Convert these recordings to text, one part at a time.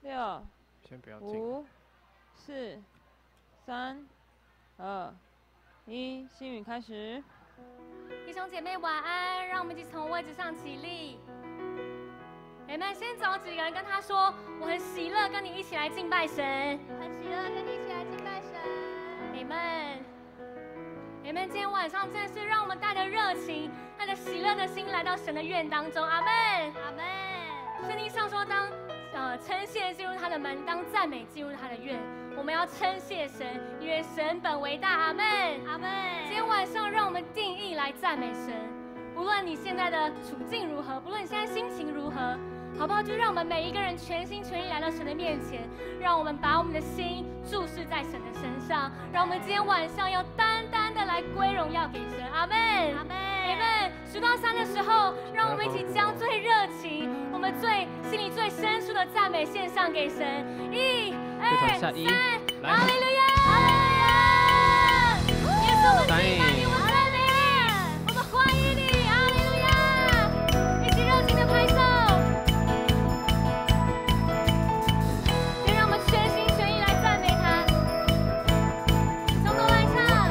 6、 先不要进。 5、4、3、2、1，星宇开始。 弟兄姐妹晚安，让我们一起从位置上起立。你们先找几个人跟他说，我很喜乐跟你一起来敬拜神， 很喜乐跟你一起来敬拜神。 你们今天晚上真的是让我们带着热情、带着喜乐的心来到神的院当中，阿门， 阿门。 圣经上说，当称谢进入他的门，当赞美进入他的院，我们要称谢神，因为神本为大，阿门， 阿门。 今天晚上让我们定义来赞美神，不论你现在的处境如何，不论你现在心情如何，好不好？就让我们每一个人全心全意来到神的面前，让我们把我们的心注视在神的身上，让我们今天晚上要单单的来归荣耀给神，阿门， 阿门。 你们数到3的时候，让我们一起将最热情、我们心里最深处的赞美献上给神。1、2、3，哈利路亚！耶稣，我们敬拜你，我们赞美你，我们欢迎你，哈利路亚！一起热情的拍手，就让我们全心全意来赞美他。从头来唱。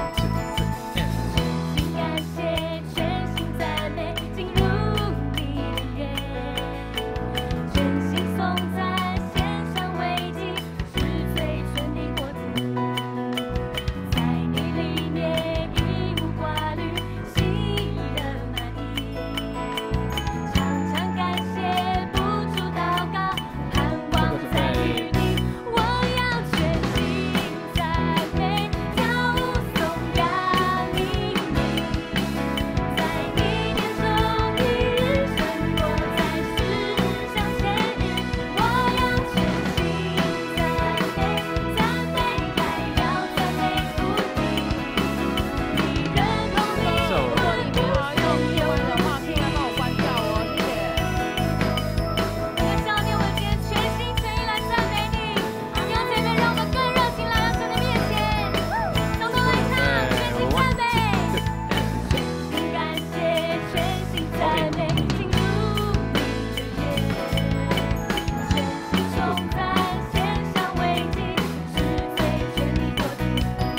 全心感谢，全心赞美，进入你的院，全心颂赞，献上慰藉，是最纯的果子。在你里面一无挂虑，喜乐满溢。常常感谢，不住祷告，盼望在于你。我要全心赞美，跳舞颂扬你名。在你殿中一日胜过在世上千日。我要全心赞美，赞美还要赞美不停。你人同你如果你没有要用英文的话，可以来帮我关掉哦，谢谢。 这个少年，我今天全心全意来赞美你。弟兄姐妹，让我们更热情来到神的面前，从头来唱，全心赞美，全心感谢，全心赞美，进入你的院，全心颂赞，献上慰藉，是最全的果子。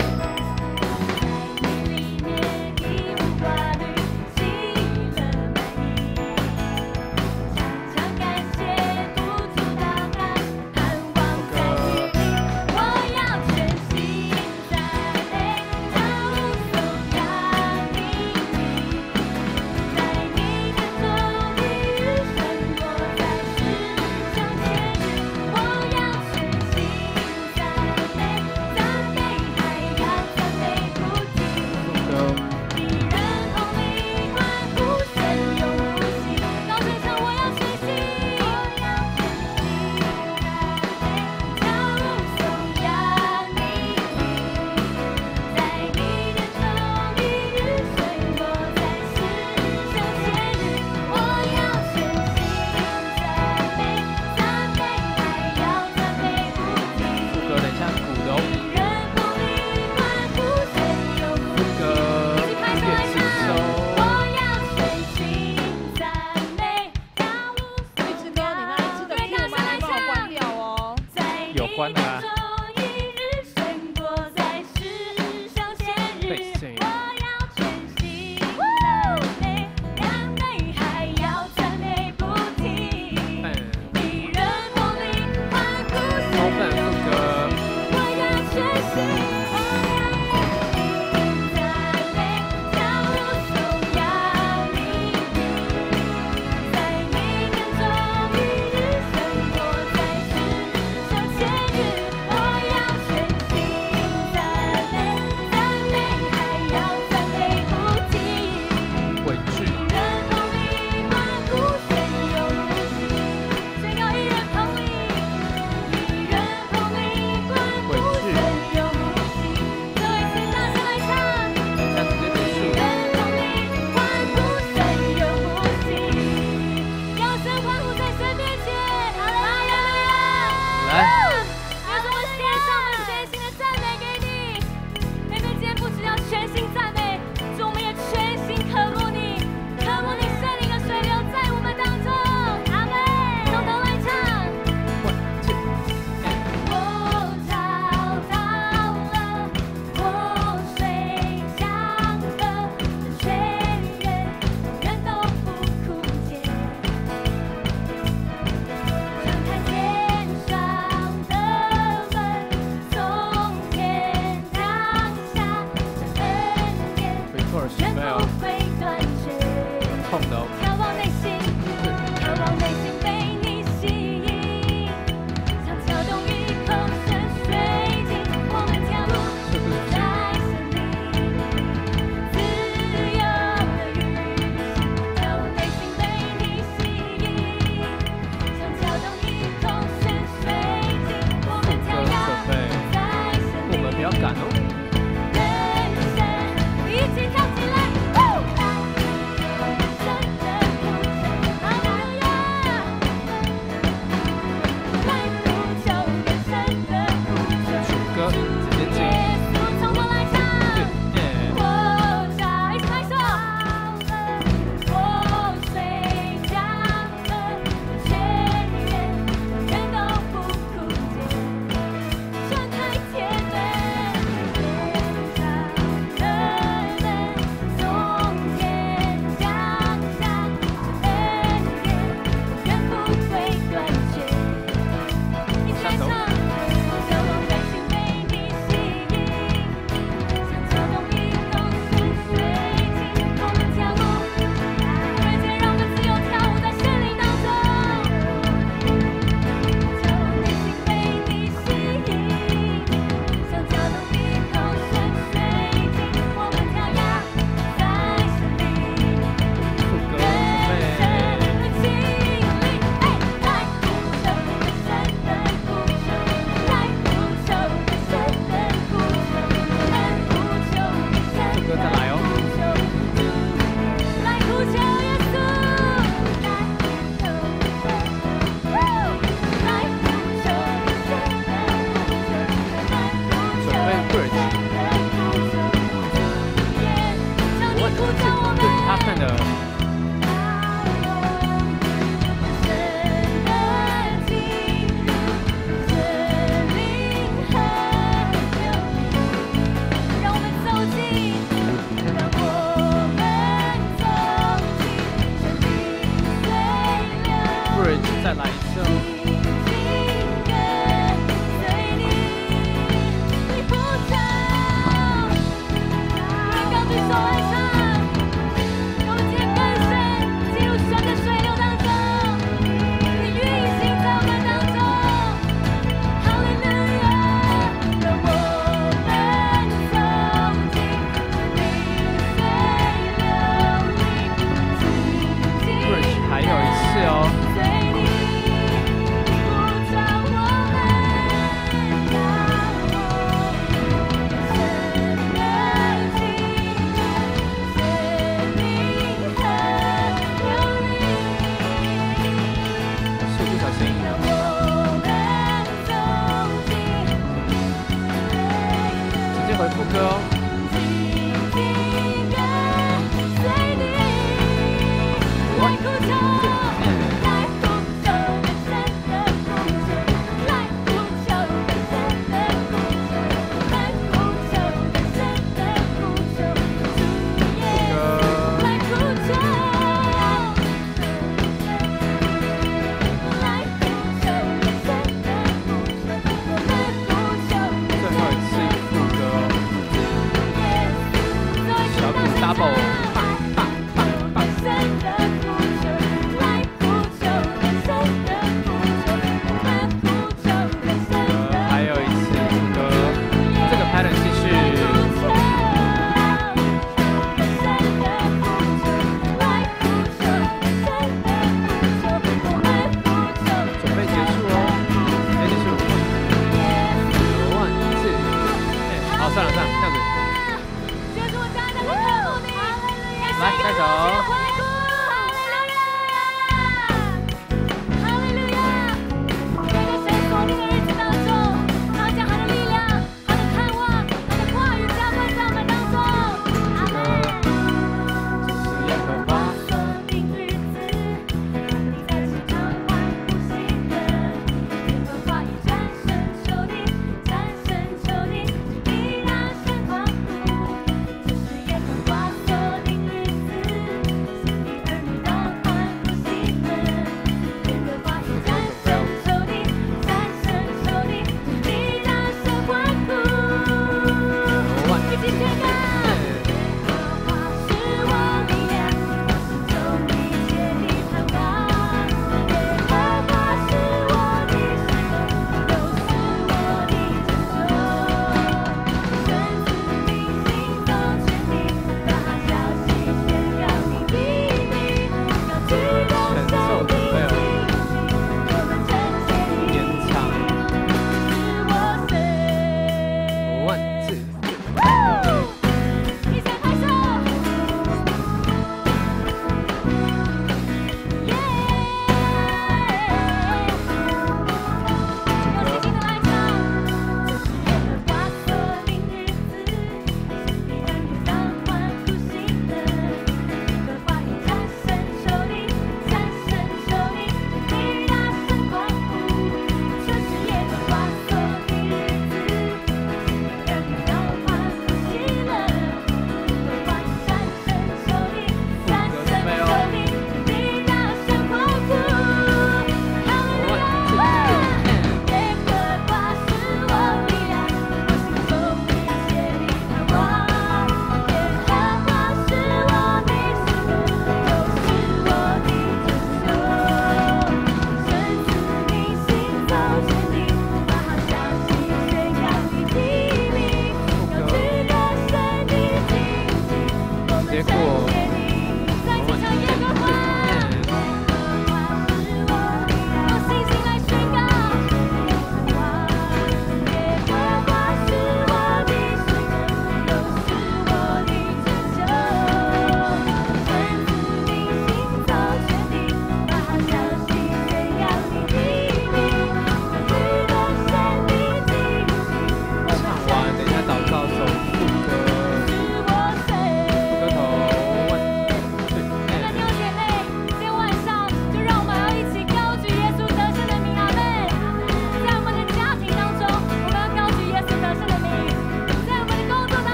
在你里面一无挂虑，喜乐满溢。常常感谢，不住祷告，盼望在于你。我要全心赞美，跳舞颂扬你名。在你殿中一日胜过在世上千日。我要全心赞美，赞美还要赞美不停。敌人同你欢呼，神永不息。高声唱，我要全心，我要全心赞美，跳舞颂扬你名。在你殿中一日胜过在世上千日。我要全心赞美，赞美还要赞美不停。 有点像鼓的哦。 敌人同你欢呼，神永不息。一起拍手来唱，我要全心赞美，跳舞玉志哥，你那一次的 Q 麦来帮我关掉哦。 在有关了啊你殿中一日胜过在世上千日。 对是我要全心赞美，赞美还要赞美不停。敌人同你欢呼， 好本副歌。 我要全心，我要全心赞美，跳舞颂扬你名。在你殿中一日胜过在世上千日。我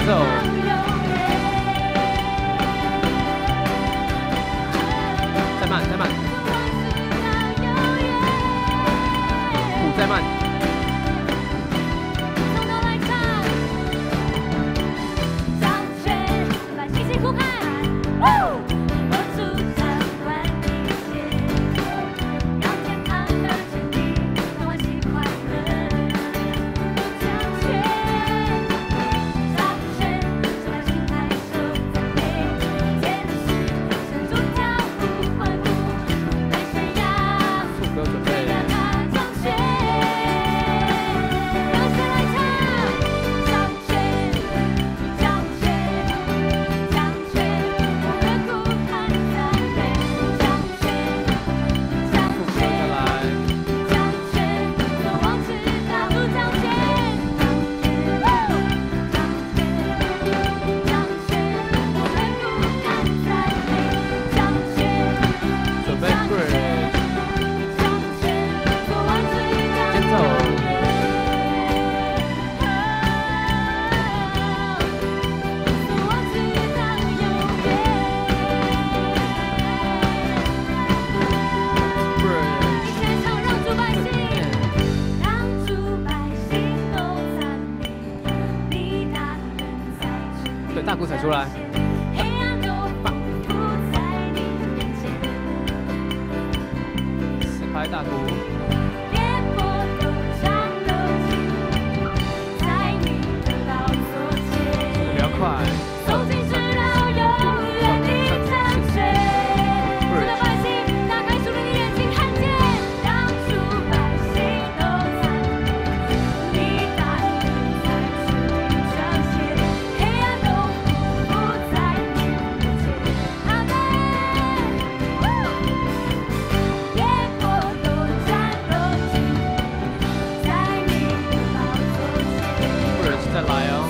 奏，再慢再慢，鼓再慢， 从头来唱，掌权来辛辛苦苦，我主掌管一切，让天堂的真理让我喜欢的。掌权，掌权，手来心爱手赞美，天使伸出跳舞欢呼，来宣扬。 副歌准备。对，大鼓踩出来。4拍大鼓。比较快。再来哦。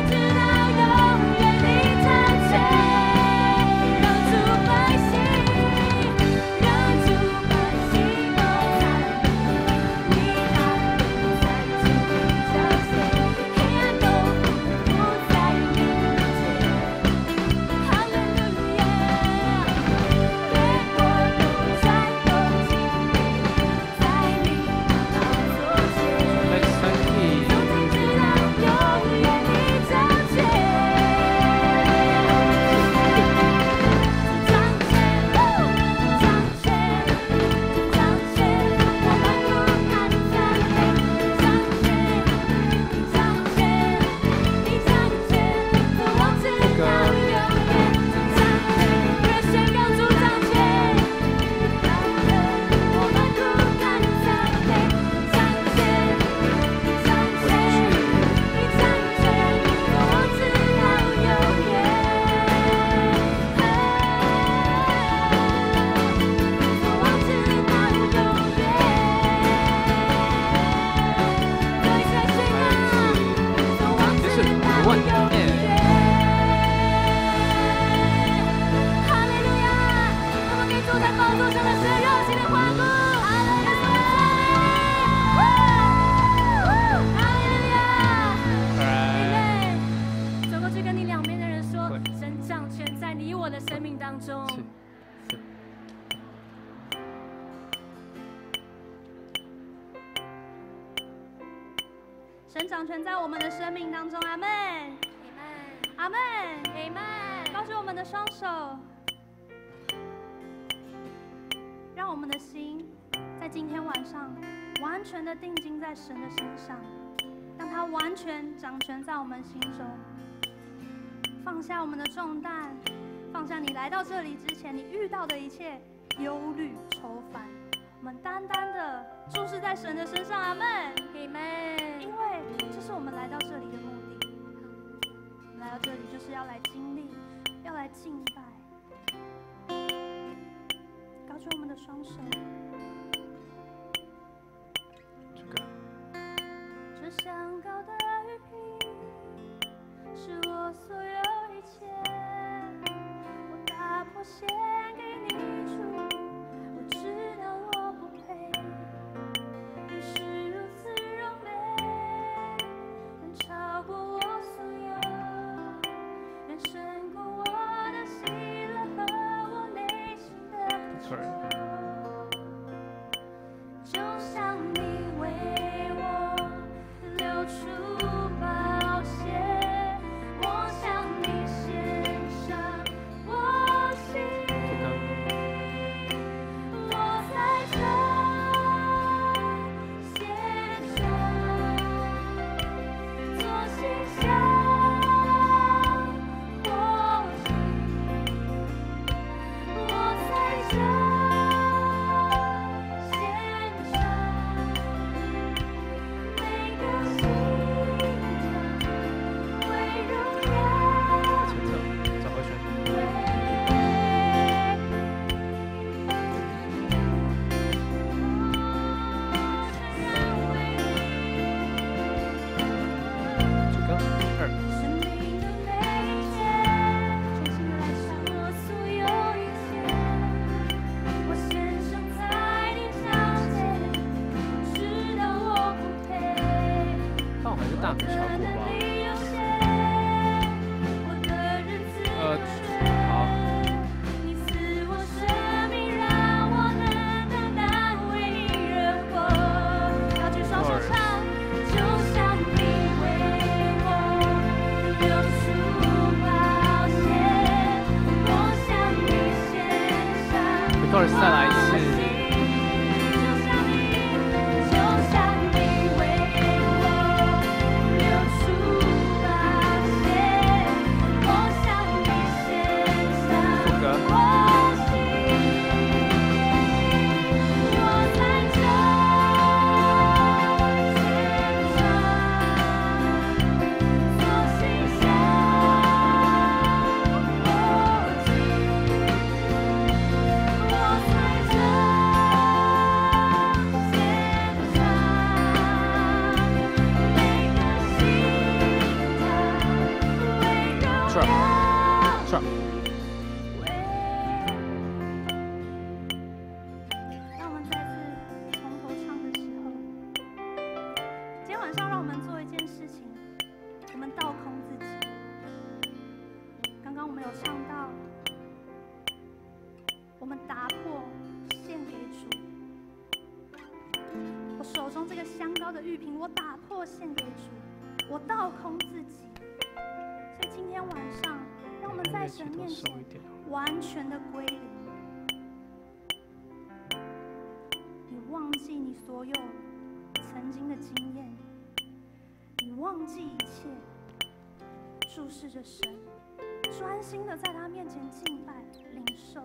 神掌权在我们的生命当中，阿门，阿门，阿门。高举我们的双手，让我们的心在今天晚上完全的定睛在神的身上，让他完全掌权在我们心中。放下我们的重担，放下你来到这里之前你遇到的一切忧虑、愁烦。我们单单的注视在神的身上，阿们，阿们。因为这是我们来到这里的目的。我们来到这里就是要来经历，要来敬拜。高举我们的双手。这香膏的玉瓶是我所有一切，我打破献给你主，我知道我不配，你是如此柔美，能超过我所有。 Sharp Sharp。 让我们再次从头唱的时候，今天晚上让我们做一件事情，我们倒空自己。刚刚我们有唱到，我们打破献给主。我手中这个香膏的玉瓶，我打破献给主，我倒空自己。所以今天晚上，让我们在神面前完全的归零。你忘记你所有曾经的经验，你忘记一切，注视着神，专心的在他面前敬拜、领受。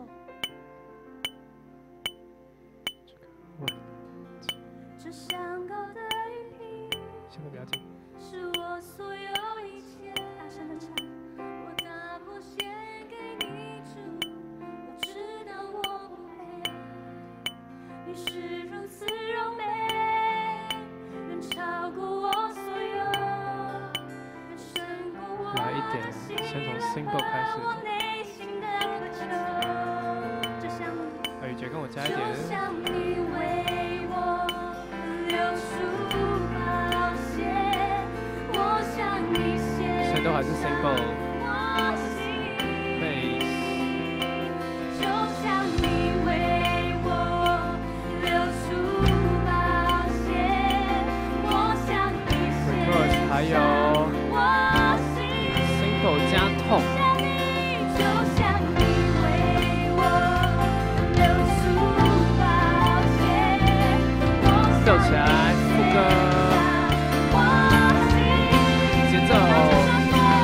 这香膏的玉瓶， 现在不要紧。 是我所有一切， 大声的唱。 我打破献给你主，我知道我不配，你是如此柔美，远超过我所有，远胜过我来一点的心， 先从 single 开始我内心的渴求， 就像你， 雨杰跟我加一就点。 像你为我流出宝血，我向你献谁都还是 single 我心。 bass。 就像你为我流出宝血，我向你献 Chorus 还有上我心。 single 加痛。 像你，就像你为我流出宝血，我吊起来，副歌， 我心。 节奏。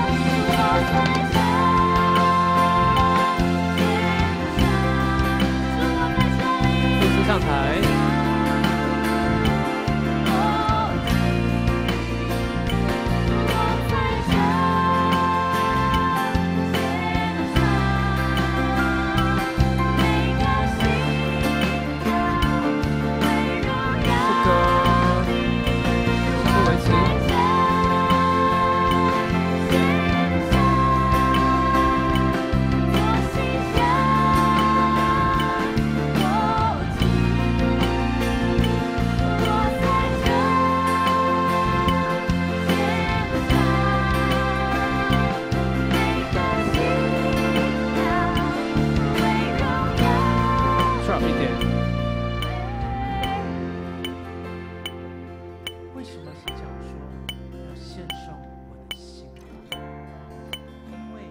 牧师上台。副歌，全部维持。Sharp 一点。 为什么是这样说？要献上我的心，因为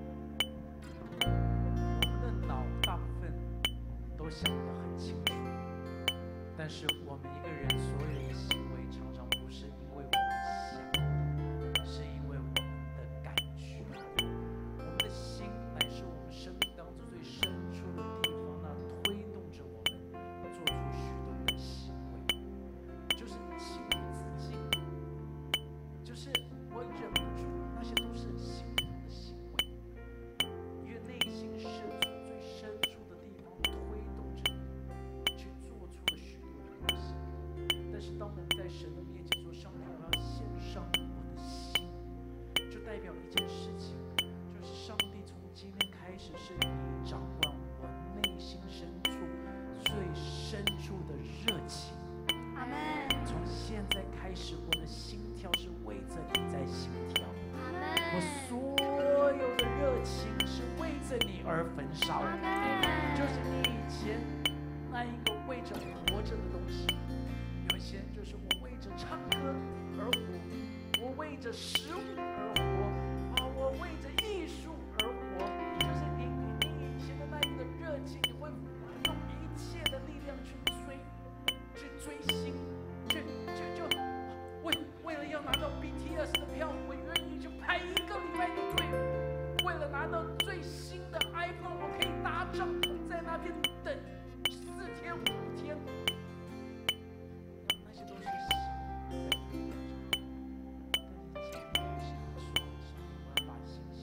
我们的脑大部分都想得很清楚，但是我们一个人所有的行为常常不是因为我们想，是因为我们的感觉。我们的心乃是我们生命当中最深处的地方，那推动着我们做出许多的行为。就是情不自禁，就是我忍不住，那些都是心中的行为，因为内心深处最深处的地方推动着你去做出了许多的东西。但是当我们在神的面前说：“上帝，我要献上我的心”，就代表一件事情，就是上帝从今天开始是你掌管我内心深处最深处的热情。 阿门， 从现在开始，我的心跳是为着你在心跳， 阿我门， 所有的热情是为着你而焚烧， 阿门， 就是你以前那一个为着活着的东西。有一些人就是我为着唱歌而活，我为着食物而活，我为着艺术而活，就是你以前的那一个热情，你会用一切的力量去追星，为了要拿到 BTS 的票，我愿意去排1个礼拜的队伍。为了拿到最新的 iPhone， 我可以搭帐篷在那边等4天5天。那些都是心在推动着。但是今天是说，我要把心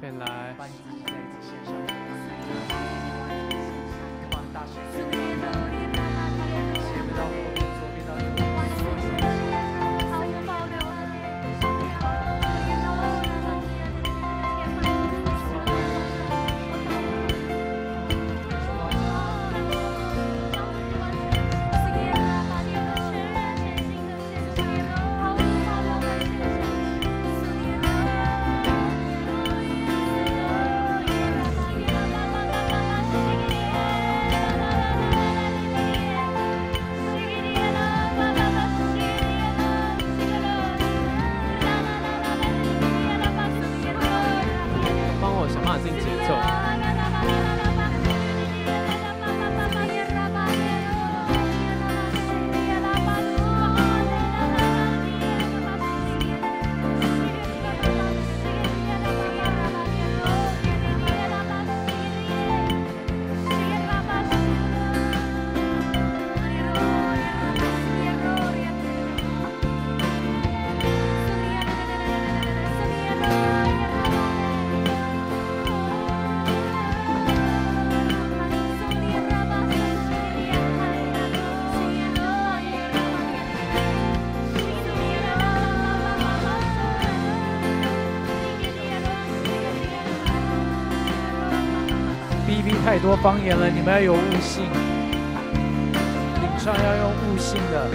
可以来。 把你自己再一次献上。Come on， 大声一点，斜背到后面，左边到右边，所有的帮我想办法进节奏。 BB 太多方言了，你们要有悟性，领唱要用悟性的。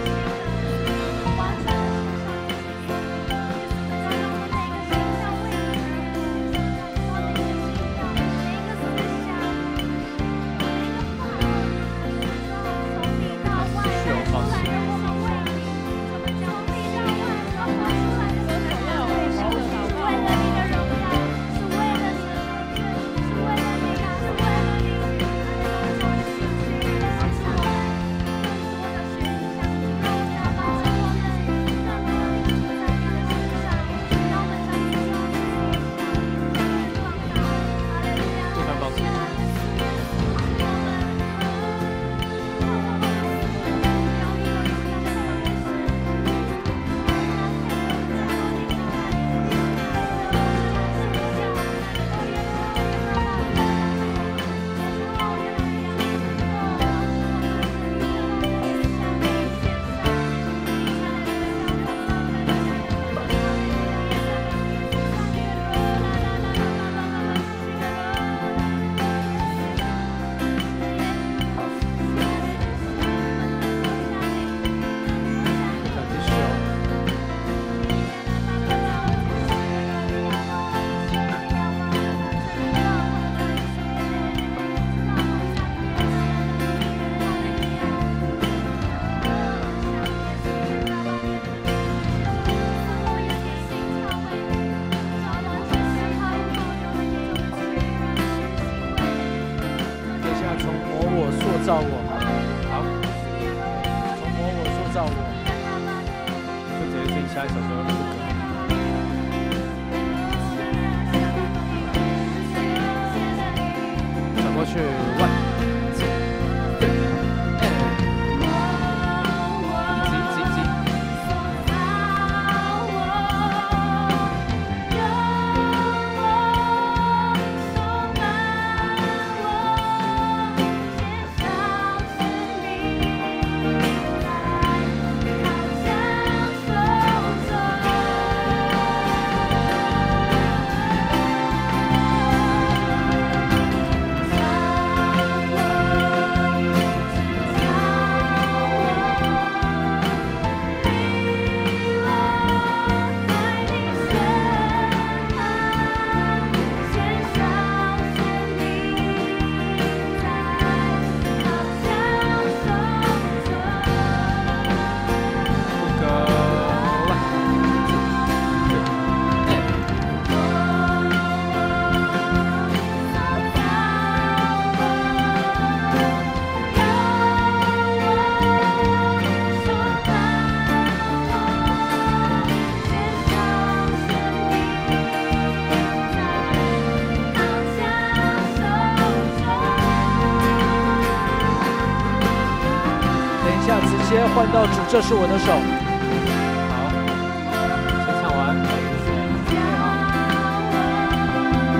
塑造我，好，从我塑造我， 就直接自己下一首歌录歌。转过去，1。 换到主，这是我的手。 好，先唱完。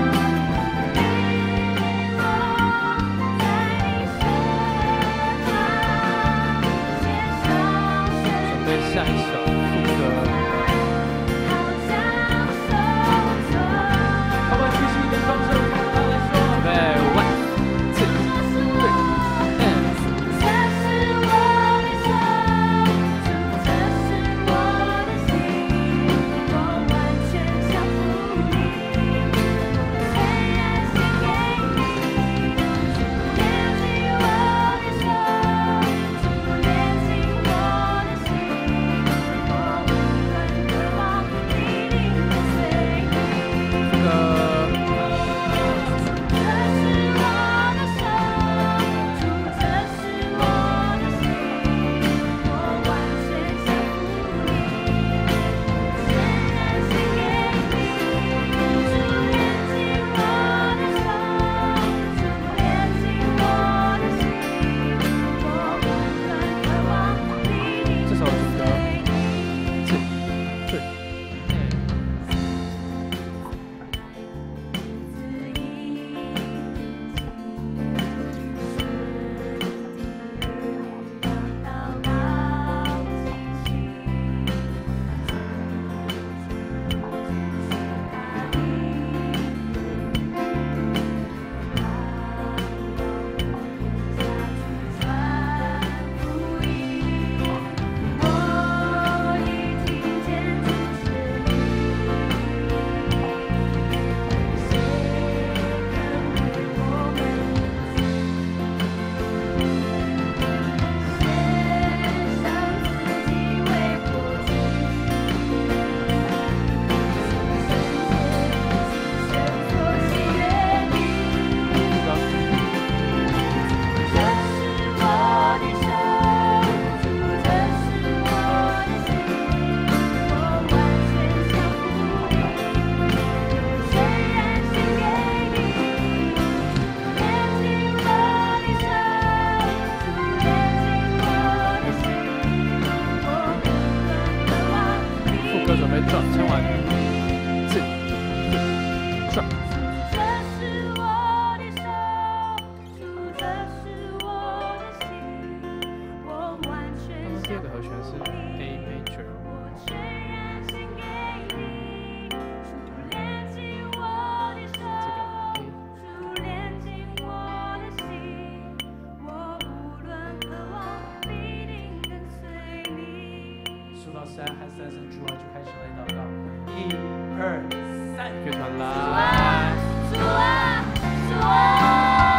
2、3， 乐团来。 主啊，主啊。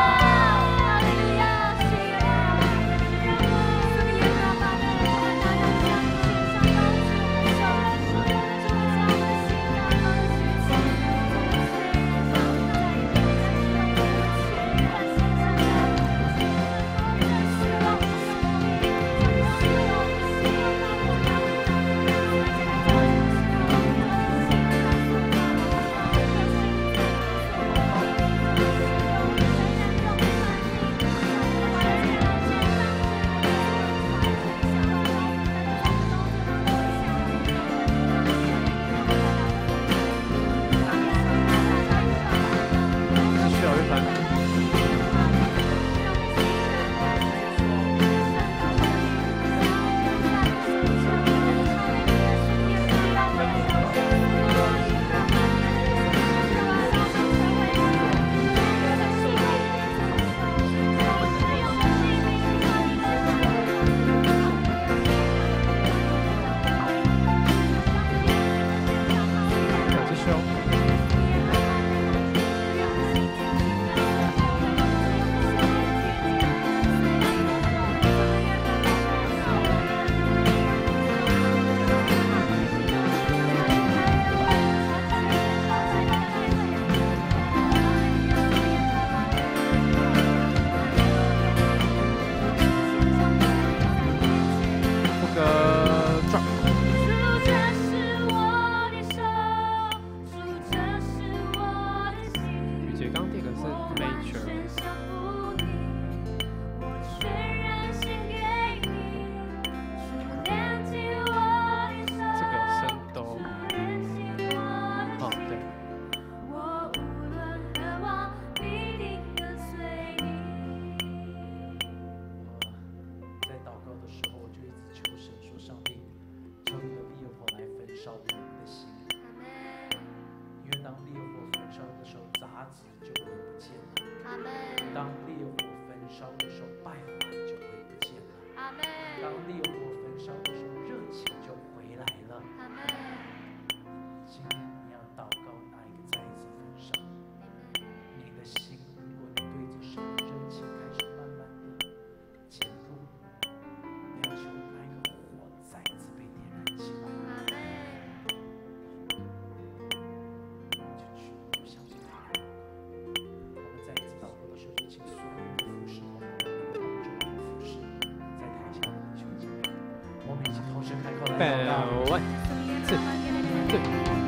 1、2、3。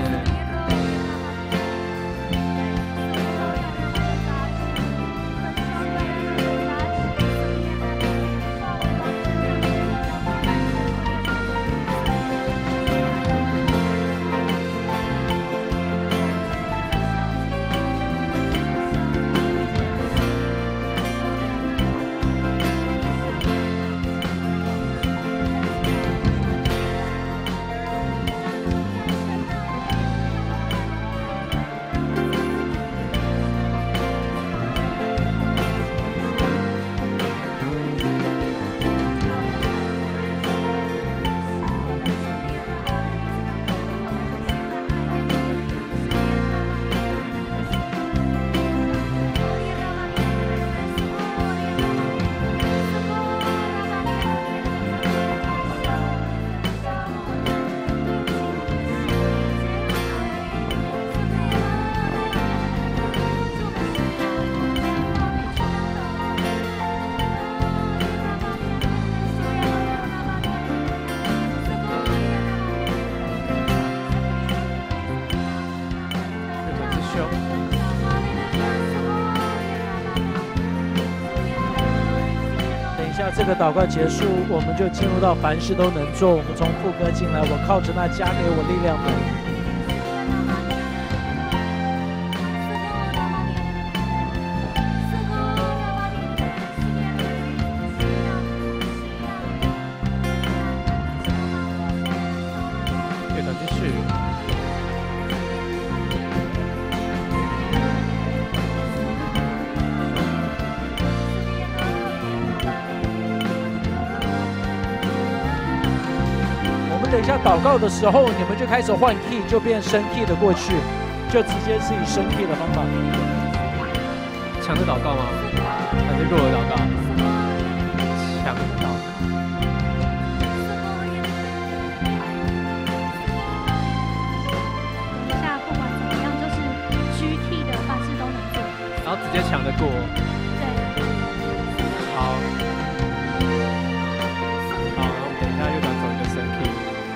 这个祷告结束，我们就进入到凡事都能做。我们从副歌进来，我靠着那加给我力量的。 下祷告的时候，你们就开始换 key， 就变升 key 的过去，就直接是以升 key 的方法。 强的祷告吗？还是弱的祷告？强的祷告。 等一下，不管怎么样，就是 G key 的凡事都能做。 然后直接抢得过。 对。 好。好，然后我们等一下又转走一个升 key。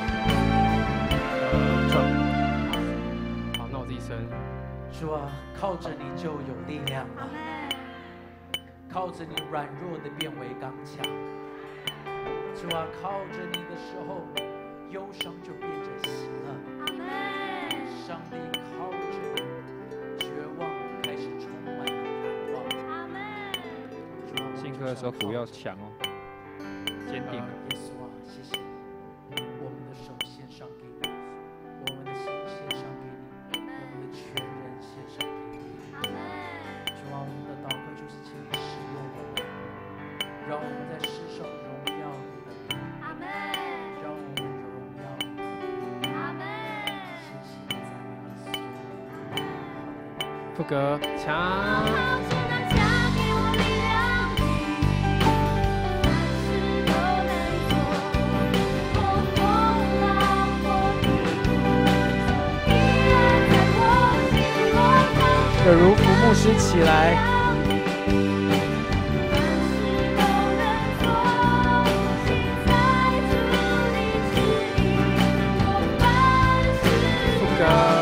转。好，那我自己升。 主啊，靠着你就有力量了。靠着你软弱的变为刚强。主啊，靠着你的时候，忧伤就变成喜乐。上帝靠着你，绝望开始充满了盼望。 信歌的时候鼓要强哦，坚定。 耶稣啊，谢谢你，我们的手献上给你，我们的心献上给你，我们的全人献上给你。主啊，我们的祷告就是请你使用我们，让我们在世上荣耀你的名。让我们荣耀你的名。谢谢你，赞美耶稣。 副歌强。 有如福牧师起来。 副歌。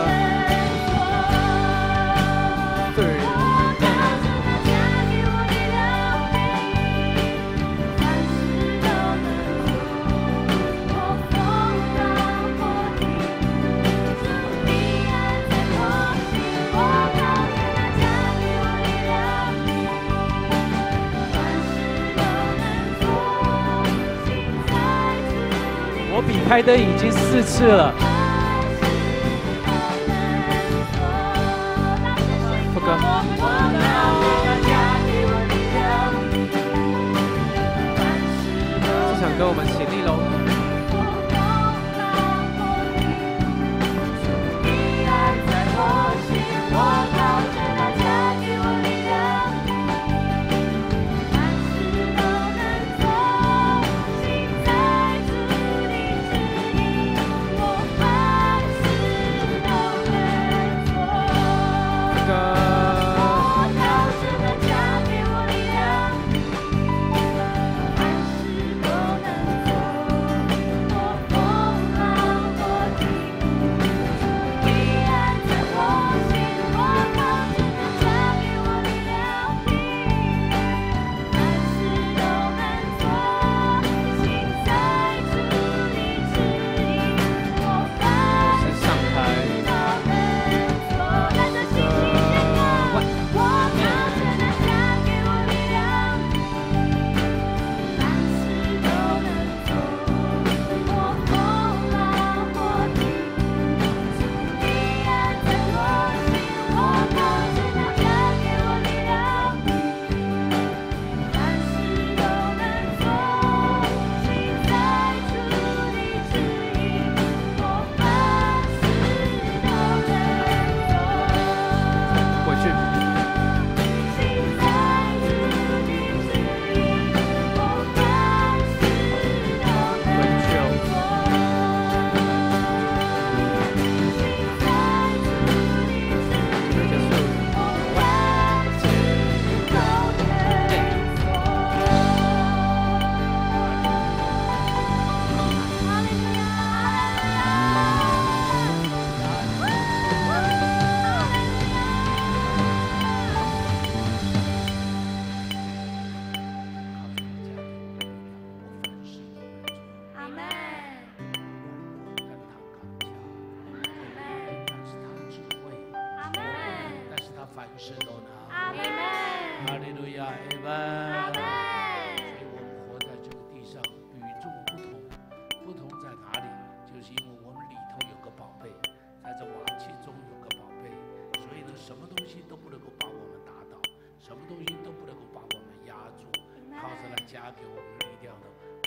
我比开灯已经4次了。 副歌。这场歌我们起立喽。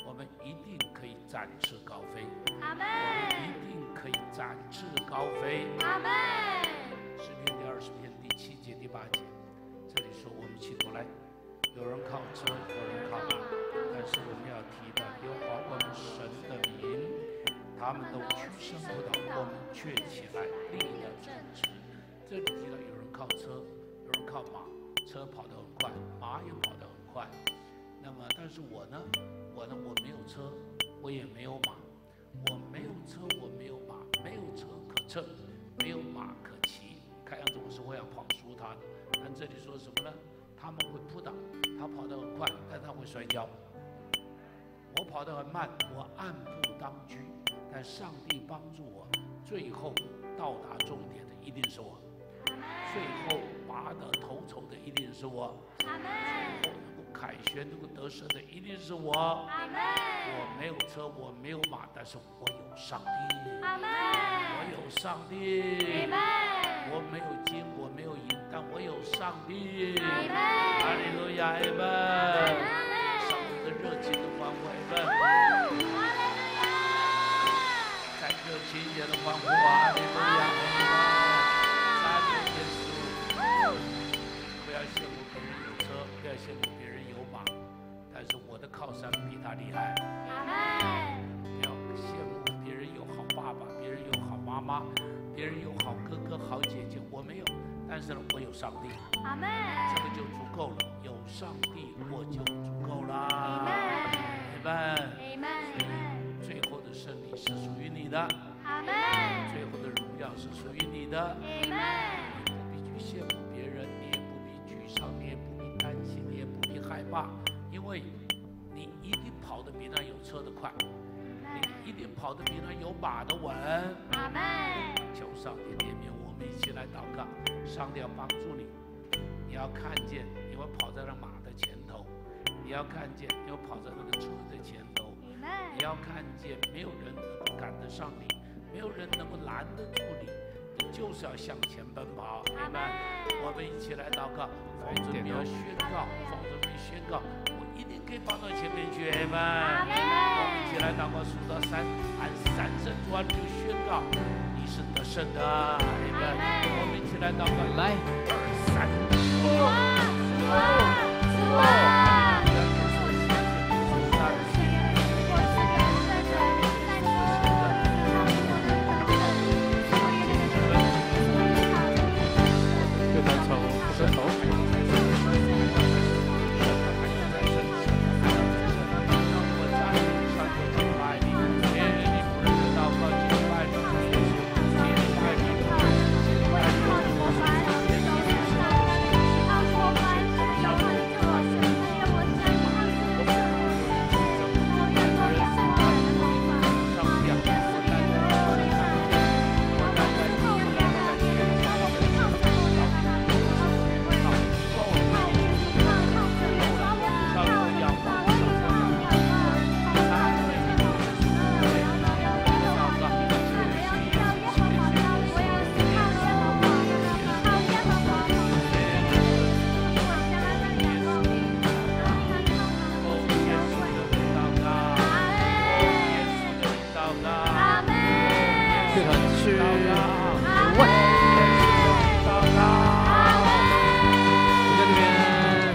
我们一定可以展翅高飞， 阿门， 我们一定可以展翅高飞。 阿门。 诗篇第20篇第7节第8节，这里说我们一起读来，有人靠车，有人靠马，但是我们要提的耶和华我们神的名，他们都屈身不倒，我们却起来立了正直。这里提到有人靠车，有人靠马，车跑得很快，马也跑得很快。那么，但是我呢，我没有车，我也没有马，我没有车，我没有马，没有车可乘，没有马可骑。看样子我是会要跑输他的。但这里说什么呢？他们会扑倒，他跑得很快，但他会摔跤。我跑得很慢，我按步当车，但上帝帮助我，最后到达终点的一定是我，最后拔得头筹的一定是我， 阿门。 最后能够凯旋能够得胜的一定是我。 阿门。 我没有车，我没有马，但是我有上帝。 阿门。 我有上帝。 阿门。 我没有金，我没有银，但我有上帝。 阿门。 哈利路亚，阿门。上帝的热情的欢呼，阿门。 哈利路亚。 再热情一点的欢呼，哈利路亚，阿门。赞美耶稣。不要羡慕别人有车，不要羡慕别人有马，但是我的靠山比他厉害。 阿门。 不要羡慕别人有好爸爸，别人有好妈妈，别人有好哥哥、好姐姐，我没有，但是呢，我有上帝， 阿门。 这个就足够了。有上帝，我就足够了。 阿门。 阿门。 阿门。 最后的胜利是属于你的， 阿门。 最后的荣耀是属于你的。 阿门。 你不必去羡慕别人，你也不必沮丧，你也不必担心，你也不必害怕，因为你一定跑得比那有车的快，你一定跑得比那有马的稳。 阿门。 求上帝怜悯我们，一起来祷告。上帝要帮助你，你要看见你会跑在那马的前头，你要看见你会跑在那个车的前头，你要看见没有人能够赶得上你，没有人能够拦得住你，你就是要向前奔跑。阿门。我们一起来祷告，奉主名要宣告，奉主名宣告，我一定可以跑到前面去。阿门。我们一起来祷告，数到3，按3声主啊，你就宣告你是得胜的。阿门。我们一起来祷告， 来 2、3， 主啊，主啊，主啊。 乐团从歌头。乐团去位。我在这边。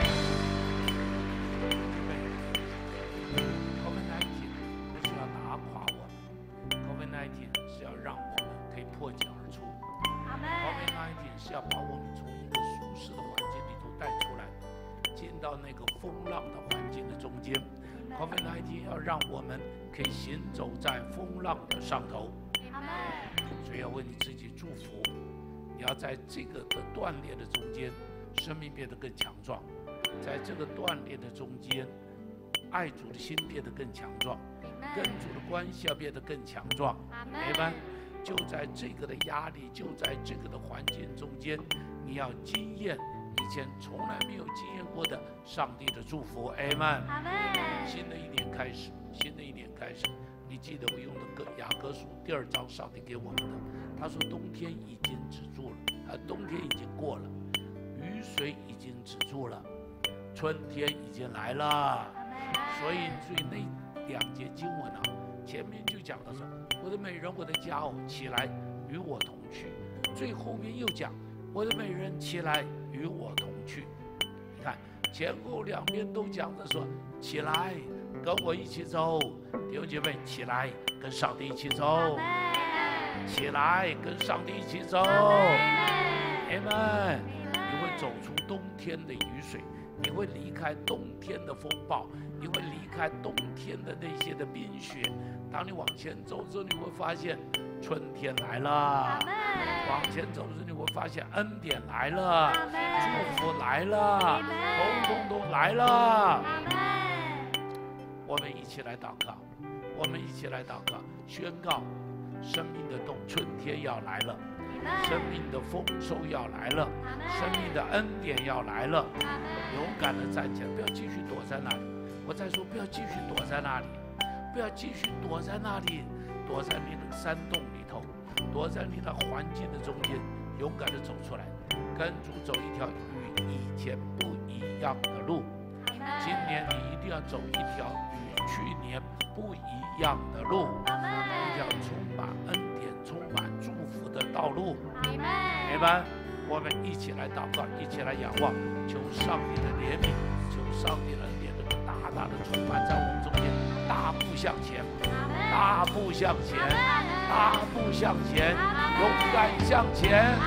COVID-19 不是要打垮我们 ，COVID-19 是要让我们可以破茧而出。COVID-19 是要把我们从一个舒适的环境里头带出来，进到那个风浪的环境的中间。COVID-19 要让我们可以行走在风浪的上头。所以要为你自己祝福，你要在这个的断裂的中间，生命变得更强壮；在这个断裂的中间，爱主的心变得更强壮，跟主的关系要变得更强壮。阿们。就在这个的压力，就在这个的环境中间，你要经验以前从来没有经验过的上帝的祝福。阿们。新的一年开始，新的一年开始。你记得我用的雅各书第2章，上帝给我们的，他说冬天已经止住了，冬天已经过了，雨水已经止住了，春天已经来了。所以 2节经文啊，前面就讲的说，我的美人，我的佳偶，起来与我同去。最后面又讲，我的美人，起来与我同去。你看前后2边都讲着说，起来跟我一起走。弟兄姐妹，起来跟上帝一起走，起来跟上帝一起走。阿们。你会走出冬天的雨水，你会离开冬天的风暴，你会离开冬天的那些的冰雪。当你往前走之后，你会发现春天来了。往前走之后，你会发现恩典来了，祝福来了，通通都来了。我们一起来祷告，我们一起来祷告，宣告生命的春天要来了，生命的丰收要来了，生命的恩典要来了。勇敢的站起来，不要继续躲在那里。我再说，不要继续躲在那里，不要继续躲在那里，躲在你的山洞里头，躲在你的环境的中间，勇敢的走出来，跟主走一条与以前不一样的路。今年你一定要走一条与去年不一样的路，一条充满恩典、充满祝福的道路。阿们。我们一起来祷告，一起来仰望，求上帝的怜悯，求上帝的恩典能够大大的充满在我们中间，大步向前，大步向前，大步向前，勇敢向前。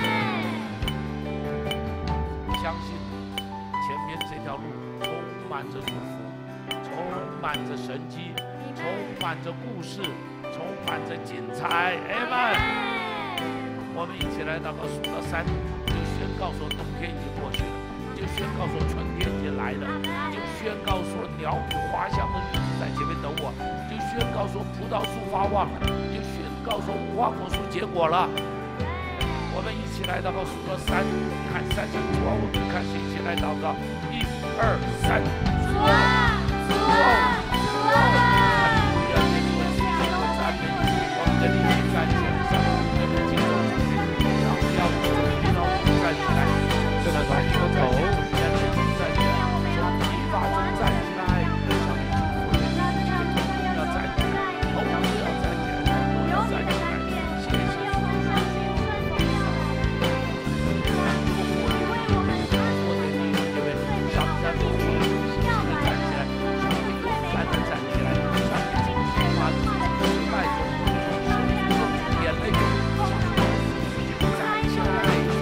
相信前面这条路充满着祝福，充满着神迹，充满着故事，充满着精彩。阿们。我们一起来祷告，数到3，就宣告说冬天已经过去了，就宣告说春天已经来了，就宣告说鸟语花香的日子在前面等我，就宣告说葡萄树发旺了，就宣告说无花果树结果了。我们一起来祷告，数到3，看3声主啊，我们开始一起来祷告，1、2、3，主啊，主啊，主啊，哈利路亚，耶稣，谢谢我赞美你，我们的灵性在前上。站起来，这个转头头，站起来，从疲乏中站起来，上帝祝福你，要站起来，头要站起来，头要站起来，谢谢主，我的弟兄姐妹，上帝祝福你，谢谢的站起来，上帝勇敢的站起来，上帝从疲乏中、失败中、从生命中、眼泪中，站起来。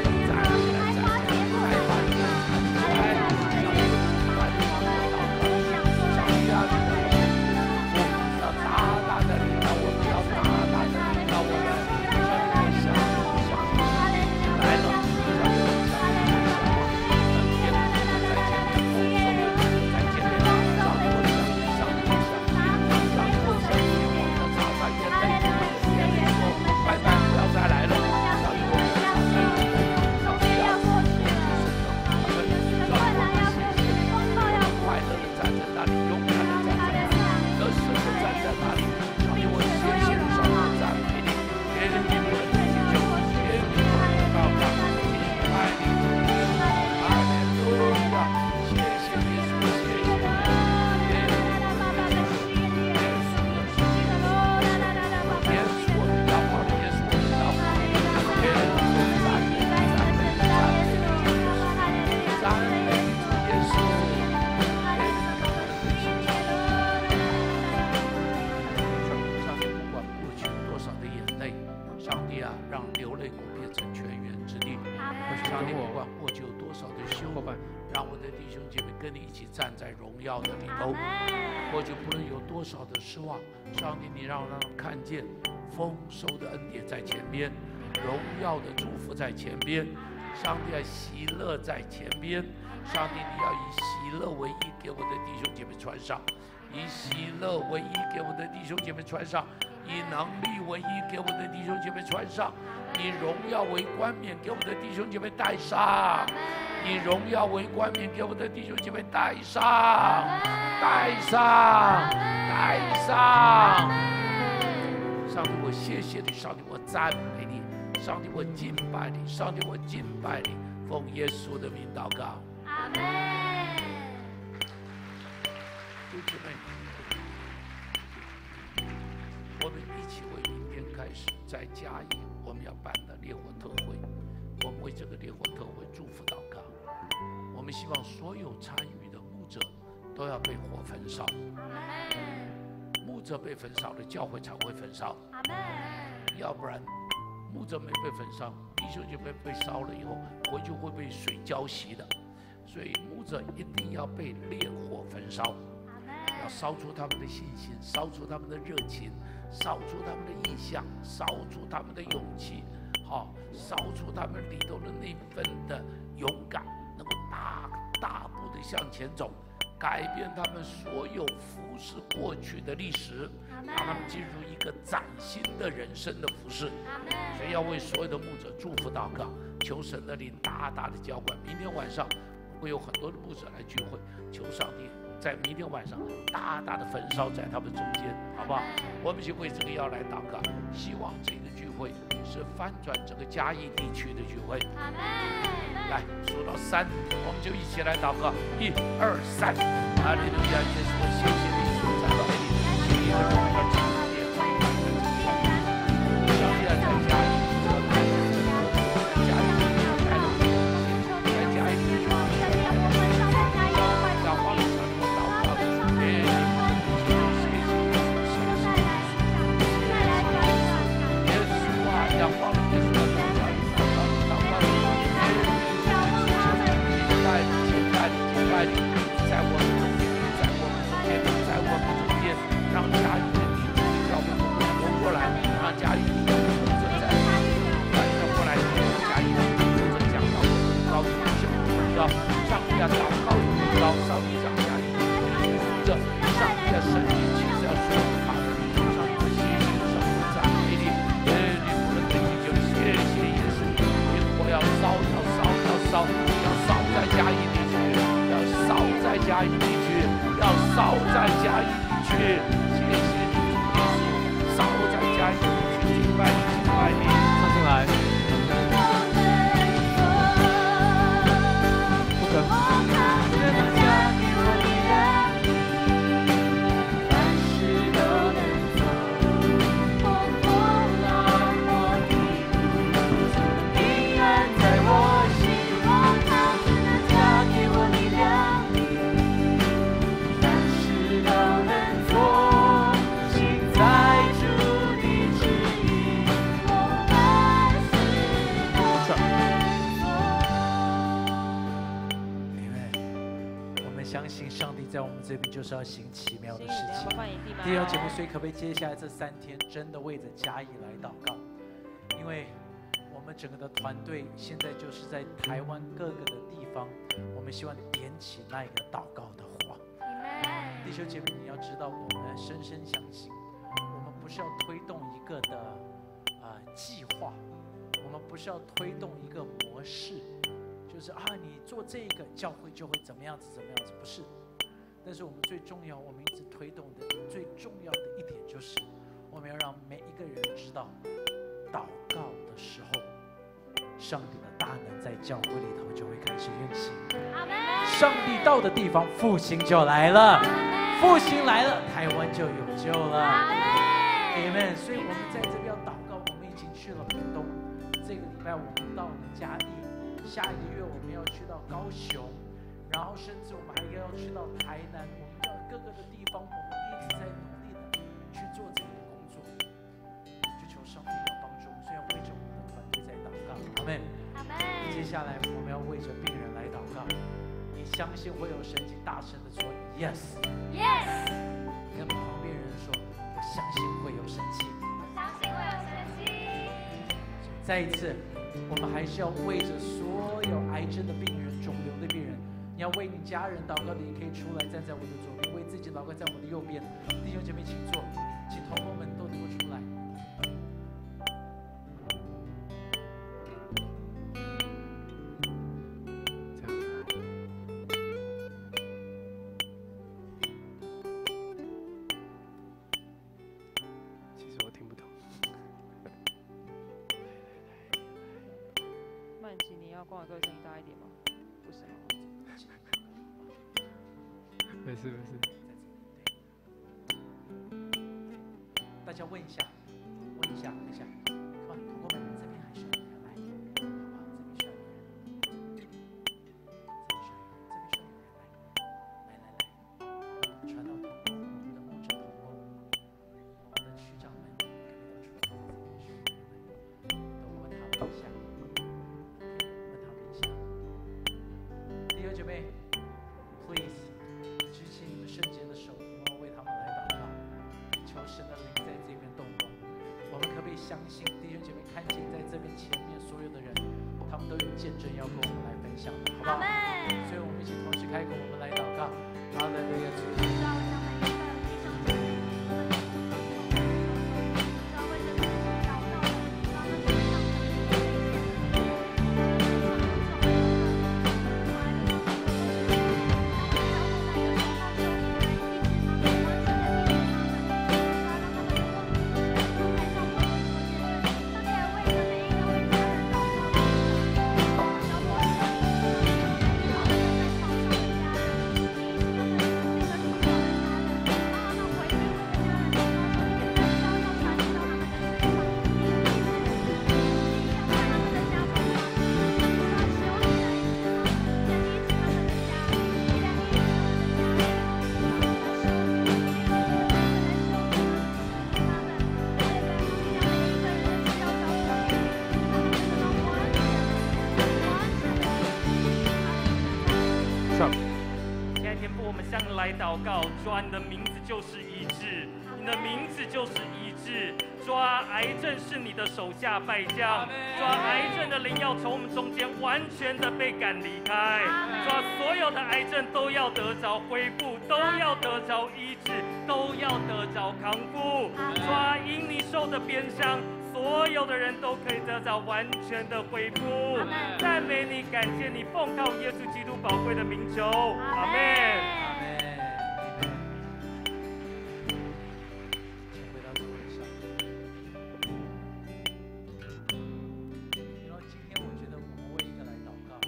多少的失望，上帝，你让人看见丰收的恩典在前边，荣耀的祝福在前边，上帝啊，喜乐在前边，上帝，你要以喜乐为衣给我的弟兄姐妹穿上，以喜乐为衣给我的弟兄姐妹穿上，以能力为衣给我的弟兄姐妹穿上，以荣耀为冠冕给我的弟兄姐妹戴上，以荣耀为冠冕给我的弟兄姐妹戴上，戴上，戴上。上帝，我谢谢你，上帝，我赞美你，上帝，我敬拜你，上帝，我敬拜你，奉耶稣的名祷告，阿门。弟兄姐妹， 在嘉义我们要办的烈火特会，我们为这个烈火特会祝福祷告。我们希望所有参与的牧者都要被火焚烧，牧者被焚烧了，教会才会焚烧。要不然牧者没被焚烧，弟兄就被烧了以后，回去会被水浇熄的。所以牧者一定要被烈火焚烧，要烧出他们的信心，烧出他们的热情，烧出他们的意向，烧出他们的勇气，好，烧出他们里头的那份的勇敢，能够大步的向前走，改变他们所有服侍过去的历史，让他们进入一个崭新的人生的服侍。所以要为所有的牧者祝福祷告，求神的灵大大的浇灌。明天晚上会有很多的牧者来聚会，求上帝在明天晚上大大的焚烧在他们中间，好不好？我们就为这个要来祷告，希望这个聚会是翻转整个嘉义地区的聚会。来数到3，我们就一起来祷告，1、2、3，哈利路亚！耶稣，我谢谢你，主在爱你，谢谢你的荣耀赐给我们，上帝在嘉义，让嘉义的地区教会活过来，让嘉义的地区正在翻转过来，嘉义的地区正讲到高雄高，上帝要祷告高，上帝讲嘉义的地区这上帝的神灵其实要说他们，上帝的谢谢上帝赞美你，你不能对你就谢谢耶稣，因为我要烧在嘉义地区，要烧在嘉义地区，要烧在嘉义地区。谢谢你，主耶稣，烧在嘉义地区，敬拜你，敬拜你， 唱进来。不可。 相信上帝在我们这边就是要行奇妙的事情。弟兄姐妹，所以可不可以接下来这3天真的为着嘉义来祷告？因为我们整个的团队现在就是在台湾各个的地方，我们希望点起那一个祷告的火。弟兄姐妹，你要知道，我们深深相信，我们不是要推动一个的计划，我们不是要推动一个模式。就是你做这个教会就会怎么样子，不是。但是我们最重要，我们一直推动的最重要的一点就是，我们要让每一个人知道，祷告的时候，上帝的大能在教会里头就会开始运行。上帝到的地方，复兴就来了，复兴来了，台湾就有救了。Amen。所以我们在这边要祷告，我们已经去了屏东，这个礼拜我们到了嘉义。下一个月我们要去到高雄，然后甚至我们还要去到台南，我们要各个的地方，我们一直在努力的去做这个工作，就求上帝要帮助我们，虽然为着我们的团队在祷告，阿们。接下来我们要为着病人来祷告，你相信会有神迹，大声的说 yes， 跟旁边人说，我相信会有神迹，再一次。我们还是要为着所有癌症的病人、肿瘤的病人，你要为你家人祷告的，也可以出来站在我的左边；为自己祷告，在我的右边。弟兄姐妹，请坐，请同工们都能够出来。 其实我听不懂。 曼琪，你要光伟哥声音大一点吗？不是吗？ 没事。 大家问一下，等一下。 真要跟我们来分享的，好不好？所以我们一起同时开口，我们来祷告。哈利路亚，主耶稣。 亲爱的天父，我们向你来祷告，主啊，你的名字就是医治，你的名字就是医治。主啊，癌症是你的手下败将，主啊，癌症的灵要从我们中间完全的被赶离开。主啊，所有的癌症都要得着恢复，都要得着医治，都要得着康复。主啊，因你受的鞭伤，所有的人都可以得到完全的恢复。赞美你，感谢你，奉靠耶稣基督宝贵的名求，阿门。 请回到座位上。然后今天我觉得我们为一个来祷告，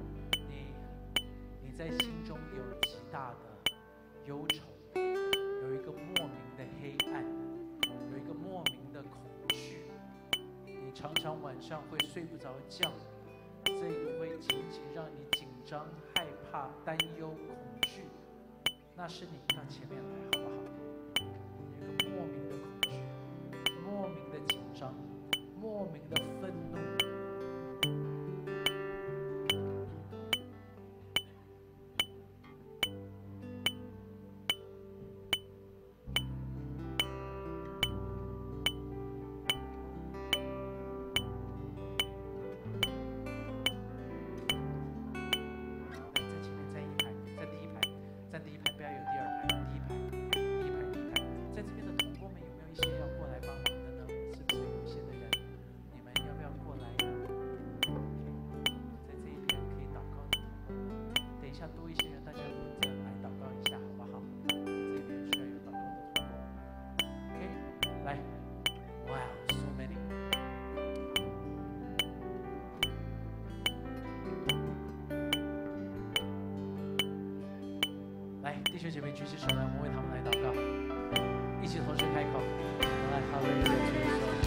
你在心中有极大的忧愁，有一个莫名的黑暗，有一个莫名的恐惧。你常常晚上会睡不着觉，这个会紧紧让你紧张、害怕、担忧、恐惧。那是你到前面来，好不好？有一个莫名的恐惧，莫名的紧张，莫名的愤怒。多一些人，大家轮着来祷告一下，好不好？这边需要有祷告的同工。OK， 来 ，Wow， so many。来，弟兄姐妹举起手来，我们为他们来祷告，一起同时开口，来，哈利路亚，主耶稣。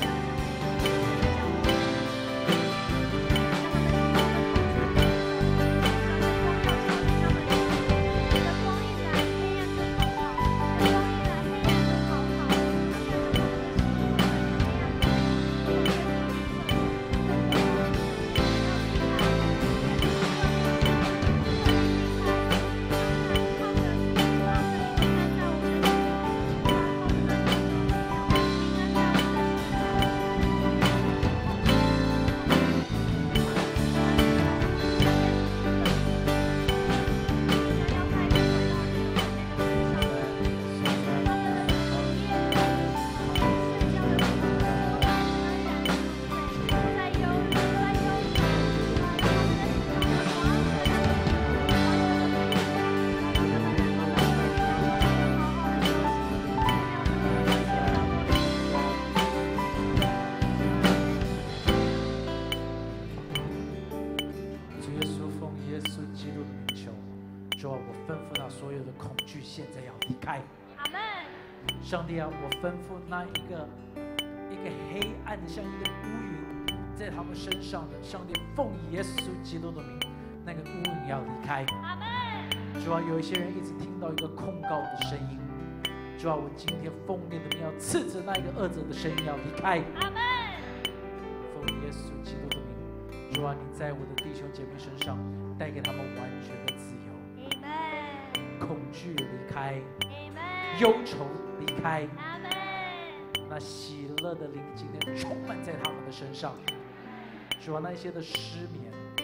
现在要离开， 阿门。 上帝啊，我吩咐那一个黑暗的像一个乌云在他们身上的，上帝奉耶稣基督的名，那个乌云要离开。 阿门。 主啊，有一些人一直听到一个控告的声音，主啊，我今天奉你的名要斥责那一个恶者的声音要离开。 阿门。 奉耶稣基督的名，主啊，你在我的弟兄姐妹身上带给他们完全的自由。恐惧离开，忧愁离开，那喜乐的灵今天充满在他们的身上。主啊，那些的失眠，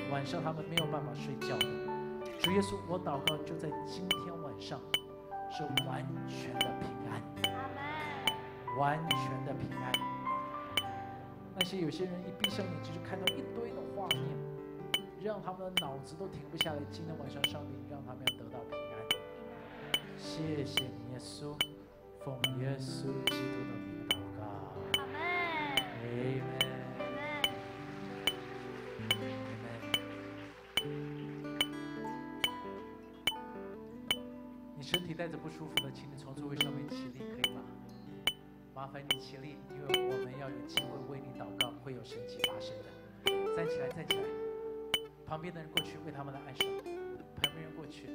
晚上他们没有办法睡觉的。主耶稣，我祷告就在今天晚上是完全的平安，完全的平安。那些有些人一闭上眼睛就看到一堆的画面，让他们的脑子都停不下来。今天晚上上帝让他们要得到平安。谢谢你耶稣，奉耶稣基督的名祷告。阿门。你身体带着不舒服的，请你从座位上面起立，可以吗？麻烦你起立，因为我们要有机会为你祷告，会有神迹发生的。站起来，站起来，旁边的人过去为他们来按手，旁边人过去。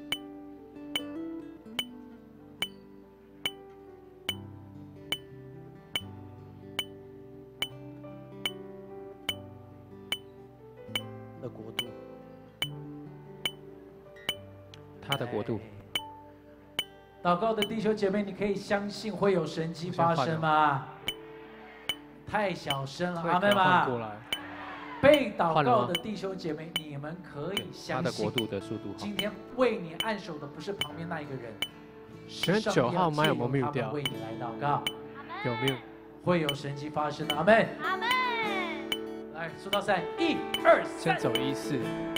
的国度， 他的国度。 祷告的弟兄姐妹，你可以相信会有神迹发生吗？太小声了，阿门吗？被祷告的弟兄姐妹，你们可以相信他的国度的速度好。 今天为你按手的不是旁边那一个人， 请问9号麦有没有 mute 掉？ 为你来祷告， 有 mute， 会有神迹发生的，阿门。 阿门。 来，数到3，1、2、3， 先走14。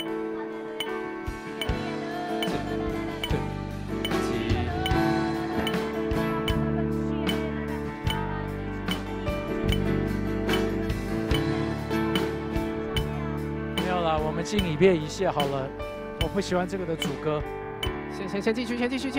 我们敬礼别一下好了，我不喜欢这个的主歌。 先继续，继续。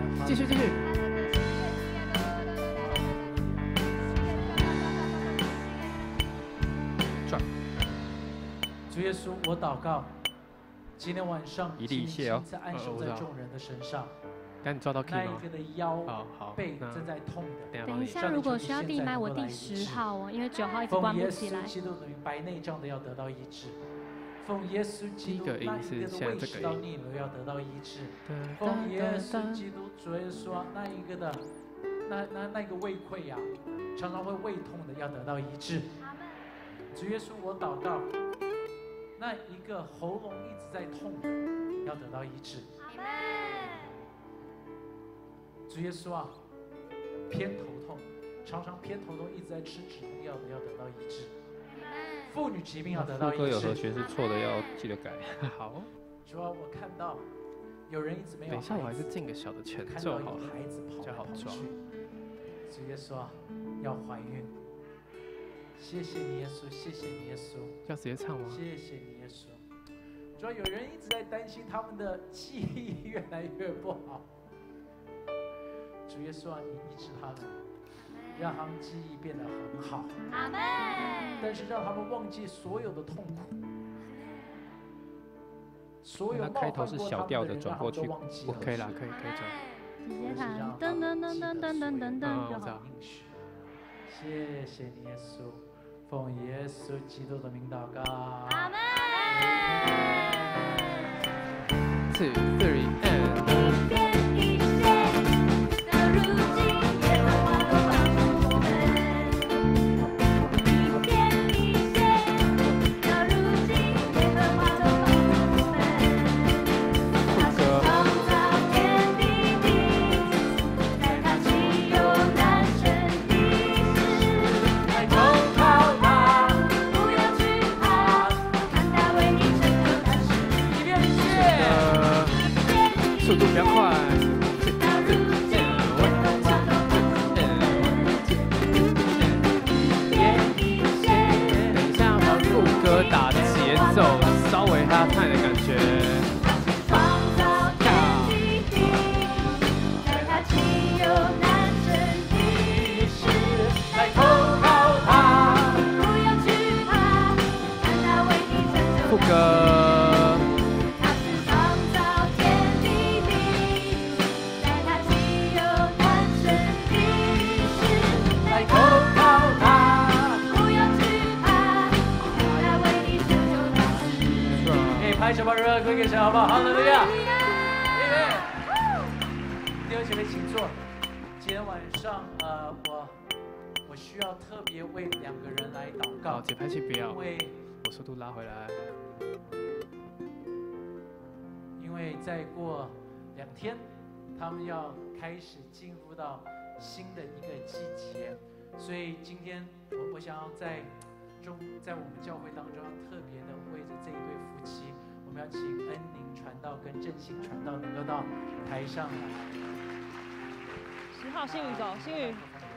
转。 主耶稣，我祷告，今天晚上一粒一谢哦， 亲自按手在众人的身上。 赶紧抓到 key 吗？ 那一个的腰、背正在痛的。 等一下，如果需要递麦，我第10号哦，因为9号一直关不起来。 奉耶稣基督的名，白内障的要得到医治。奉耶稣基督，那一个的胃食道逆流要得到医治。奉耶稣基督，主耶稣啊，那一个的，那个胃溃疡，常常会胃痛的要得到医治。主耶稣，我祷告，那一个喉咙一直在痛的要得到医治。主耶稣啊，偏头痛，常常偏头痛一直在吃止痛药的要得到医治。妇女疾病要得到医治。 副歌有和弦是错的，要记得改。好。 主啊，我看到有人一直没有。 等一下，我还是进个小的前奏好了， 孩子跑来跑去。主耶稣啊，要怀孕。谢谢你耶稣，谢谢你耶稣。 要直接唱吗？ 谢谢你耶稣。主啊，有人一直在担心他们的记忆越来越不好。主耶稣啊，你医治他们。让他们记忆变得很好， 阿门。 但是让他们忘记所有的痛苦，所有开头是小调的，转过去，OK 啦，可以转。 直接弹噔噔噔噔噔噔噔噔就好。 谢谢你耶稣，奉耶稣基督的名祷告， 阿门。 2、3 and。 速度比较快。等一下把副歌打节奏稍微哈泰的感觉。副歌。 拍手把热烈归给神，好不好？哈利路亚！弟兄姐妹，请坐。今天晚上，我需要特别为2个人来祷告。 好，节拍器不要， 因为我速度拉回来。 再过2天，他们要开始进入到新的一个季节，所以今天我想要在我们教会当中要特别的为着这一对夫妻，我们要请恩宁传道跟振兴传道能够到台上来。 10号星宇走，星宇。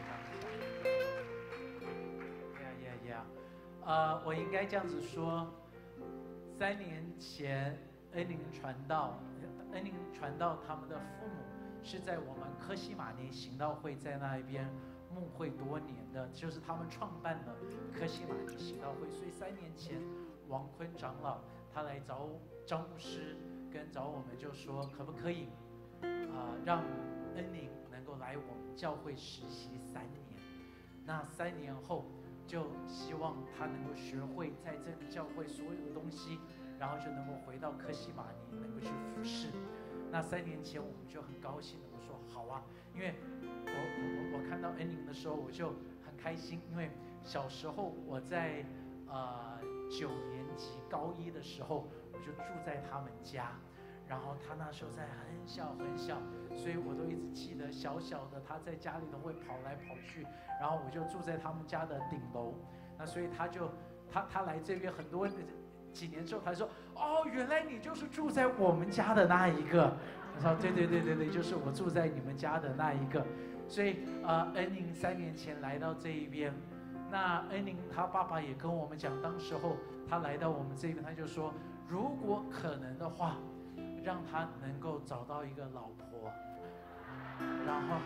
我应该这样子说，3年前恩宁传道他们的父母是在我们科西玛尼行道会在那一边牧会多年的，就是他们创办了科西玛尼行道会，所以3年前王坤长老他来找张牧师跟找我们，就说可不可以让恩宁能够来我们教会实习3年，那3年后就希望他能够学会在这个教会所有的东西，然后就能够回到科西玛尼能够去服侍。那3年前我们就很高兴的，我说好啊，因为我看到恩宁的时候我就很开心，因为小时候我在9年级高1的时候我就住在他们家，然后他那时候在很小很小，所以我都一直记得小小的他在家里头会跑来跑去，然后我就住在他们家的顶楼，那所以他来这边很多几年之后，他说哦，原来你就是住在我们家的那一个。我说对，就是我住在你们家的那一个。所以恩宁3年前来到这一边，那恩宁他爸爸也跟我们讲，当时候他来到我们这边，他就说如果可能的话，让他能够找到一个老婆，然后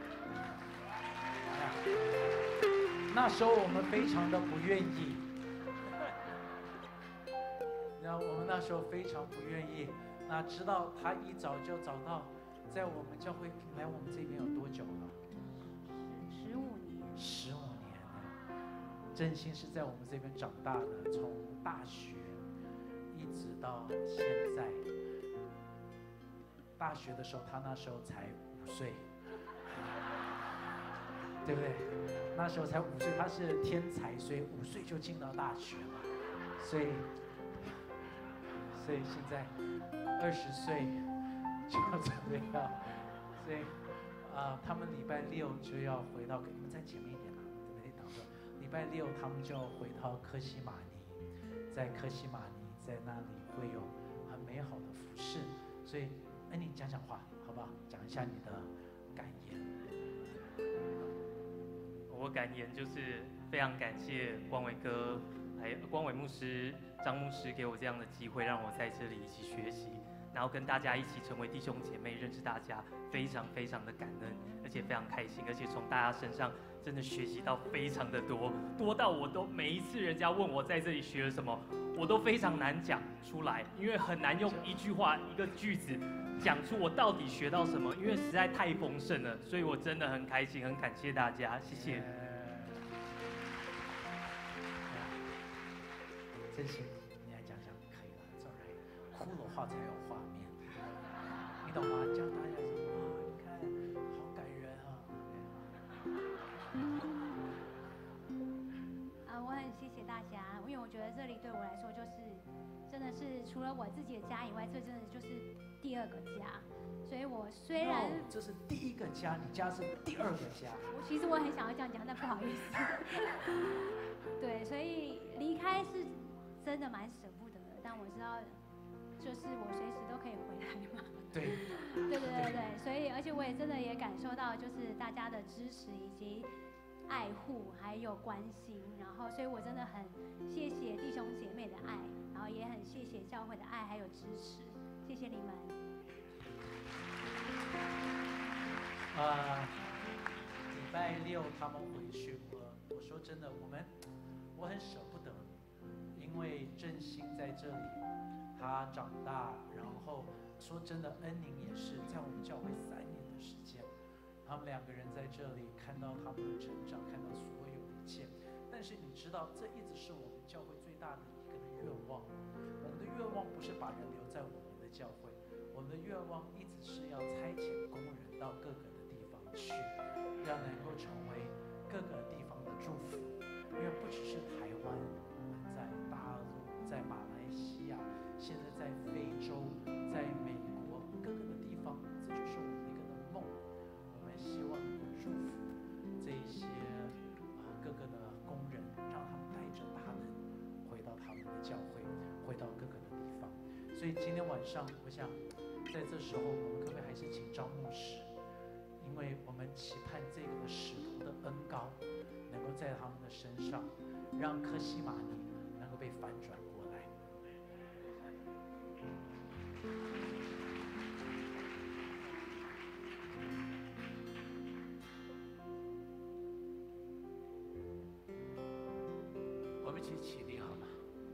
那时候我们非常的不愿意。然后我们那时候非常不愿意，那直到他一找就找到，在我们教会来我们这边有多久了 15年。 15年了。振兴是在我们这边长大的，从大学一直到现在。大学的时候，他那时候才5岁，对不对？那时候才5岁，他是天才，所以5岁就进到大学了，所以现在20岁就准备要，所以他们礼拜6就要回到，你们站前面一点啦，这边挡着。礼拜6他们就要回到科西玛尼，在科西玛尼在那里会有很美好的服事，所以恩宁讲讲话好不好？讲一下你的感言。 我感言就是非常感谢光伟哥，还有光伟牧师、张牧师给我这样的机会，让我在这里一起学习，然后跟大家一起成为弟兄姐妹，认识大家，非常非常的感恩，而且非常开心，而且从大家身上真的学习到非常的多到我都每一次人家问我在这里学了什么，我都非常难讲出来，因为很难用一句话一个句子讲出我到底学到什么，因为实在太丰盛了，所以我真的很开心，很感谢大家，谢谢。 真心，你来讲讲可以了，这儿哭的话才有画面，你懂吗？叫大家说哇，你看好感人啊。 我很谢谢大家，因为我觉得这里对我来说真的是除了我自己的家以外，这真的就是第2个家。所以我虽然这是第1个家，你家是第2个家。 其实我很想要这样讲，但不好意思。对，所以离开是真的蛮舍不得的，但我知道，就是我随时都可以回来嘛。 对， 所以而且我也真的也感受到，就是大家的支持以及爱护还有关心，然后所以我真的很谢谢弟兄姐妹的爱，然后也很谢谢教会的爱还有支持，谢谢你们。 礼拜6他们回去，我说真的，我很舍不得，因为振兴在这里，他长大，然后说真的，恩宁也是在我们教会3年的时间，他们2个人在这里看到他们的成长，看到所有一切。但是你知道，这一直是我们教会最大的一个愿望。我们的愿望不是把人留在我们的教会，我们的愿望一直是要差遣工人到各个的地方去，要能够成为各个地方的祝福。因为不只是台湾，我们在大陆、在马来西亚，现在在非洲、在美国， 到各个的地方。所以今天晚上，我想在这时候，我们可不可以还是请张牧师，因为我们期盼这个的使徒的恩膏能够在他们的身上，让科西玛尼能够被反转过来。 我们一起起立好吗？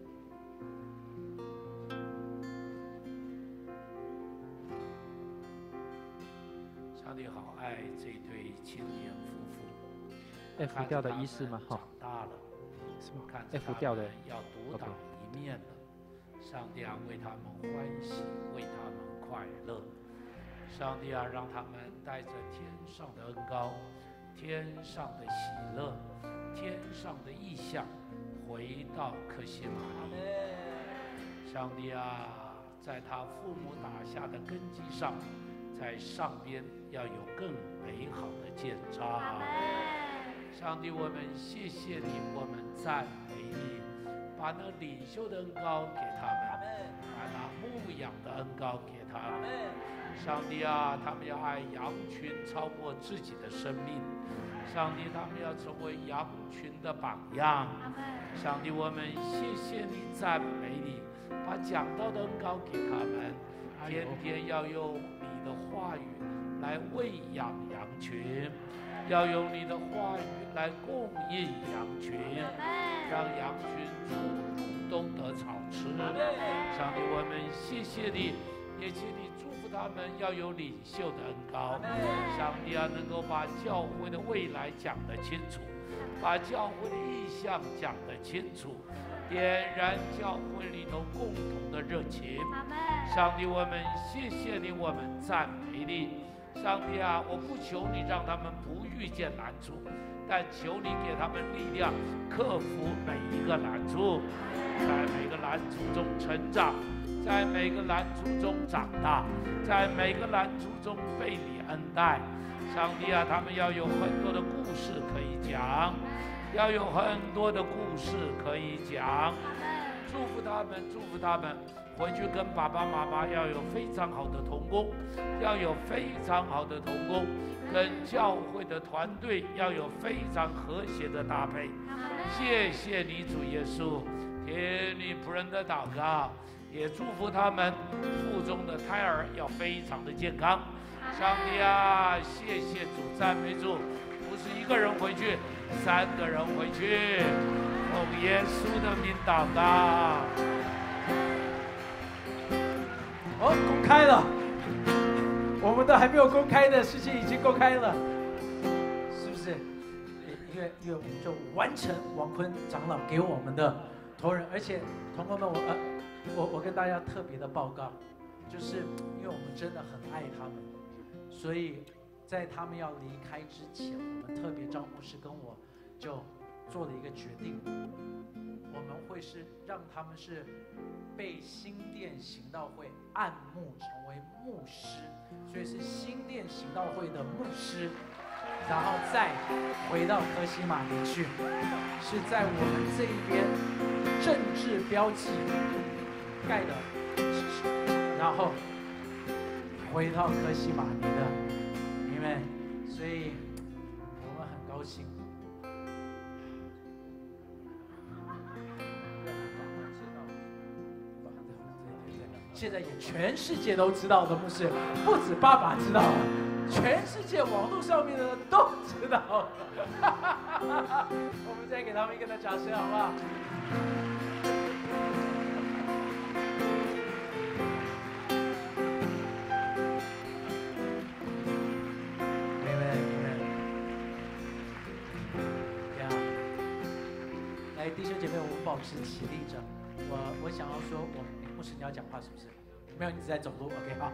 上帝好爱这对青年夫妇。 F 调的仪式吗？ 长好， 大了， 是吗看着 ？F 调的要独当一面了。上帝啊，为他们欢喜，为他们快乐。上帝啊，让他们带着天上的恩膏、天上的喜乐、天上的意象，回到克西玛尼。上帝啊，在他父母打下的根基上，在上边要有更美好的建造。上帝，我们谢谢你，我们赞美你，把那领袖的恩膏给他们，把那牧养的恩膏给他们。上帝啊，他们要爱羊群超过自己的生命。上帝，他们要成为羊群的榜样。上帝，我们谢谢你，赞美你，把讲道的恩膏给他们，天天要用你的话语来喂养羊群。要用你的话语来供应羊群，让羊群出入都得草吃。上帝，我们谢谢你，也请你祝福他们要有领袖的恩膏。上帝啊，能够把教会的未来讲得清楚，把教会的意向讲得清楚，点燃教会里头共同的热情。上帝，我们谢谢你，我们赞美你。上帝啊，我不求你让他们不遇见难处，但求你给他们力量，克服每一个难处，在每个难处中成长，在每个难处中长大，在每个难处中被你恩待。上帝啊，他们要有很多的故事可以讲，要有很多的故事可以讲。祝福他们，祝福他们。回去跟爸爸妈妈要有非常好的同工，要有非常好的同工，跟教会的团队要有非常和谐的搭配。谢谢你，主耶稣，听你仆人的祷告，也祝福他们腹中的胎儿要非常的健康。上帝啊，谢谢主，赞美主，不是一个人回去，3个人回去，奉耶稣的名祷告。 哦，公开了，我们都还没有公开的事情已经公开了，是不是？因为我们就完成王坤长老给我们的同仁，而且同工们，我跟大家特别的报告，就是因为我们真的很爱他们，所以在他们要离开之前，我们特别张牧师跟我就做了一个决定，我们会是让他们是被新店行道会按牧成为牧师，所以是新店行道会的牧师，然后再回到科西玛尼去，是在我们这一边政治标记盖的，然后回到科西玛尼的，明白？所以我们很高兴。现在也全世界都知道的牧师，不止爸爸知道了，全世界网络上面的人都知道了。我们再给他们一个掌声，好不好？来，弟兄姐妹，我们保持起立着。我想要说，牧师你要讲话是不是？没有，你只在走路。OK， 好。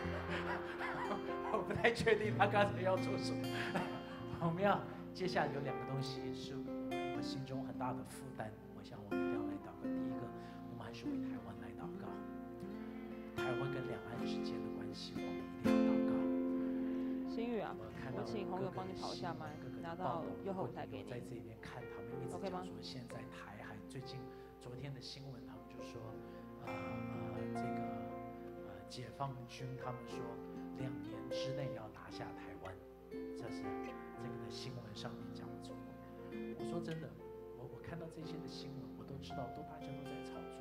我不太确定他刚才要做什么。我们要接下来有2个东西是我心中很大的负担，我想我们一定要来祷告。第一个，我们还是为台湾来祷告，台湾跟两岸之间的关系，我们一定要祷告。 心宇啊，我请红友帮你跑一下麦，拿到右后台给你。 在这边看他们一直讲说，现在台海最近昨天的新闻，他们就说， 解放军他们说2年之内要拿下台湾，这是这个的新闻上面讲的。我说真的，我看到这些的新闻，我都知道，大家都在炒作。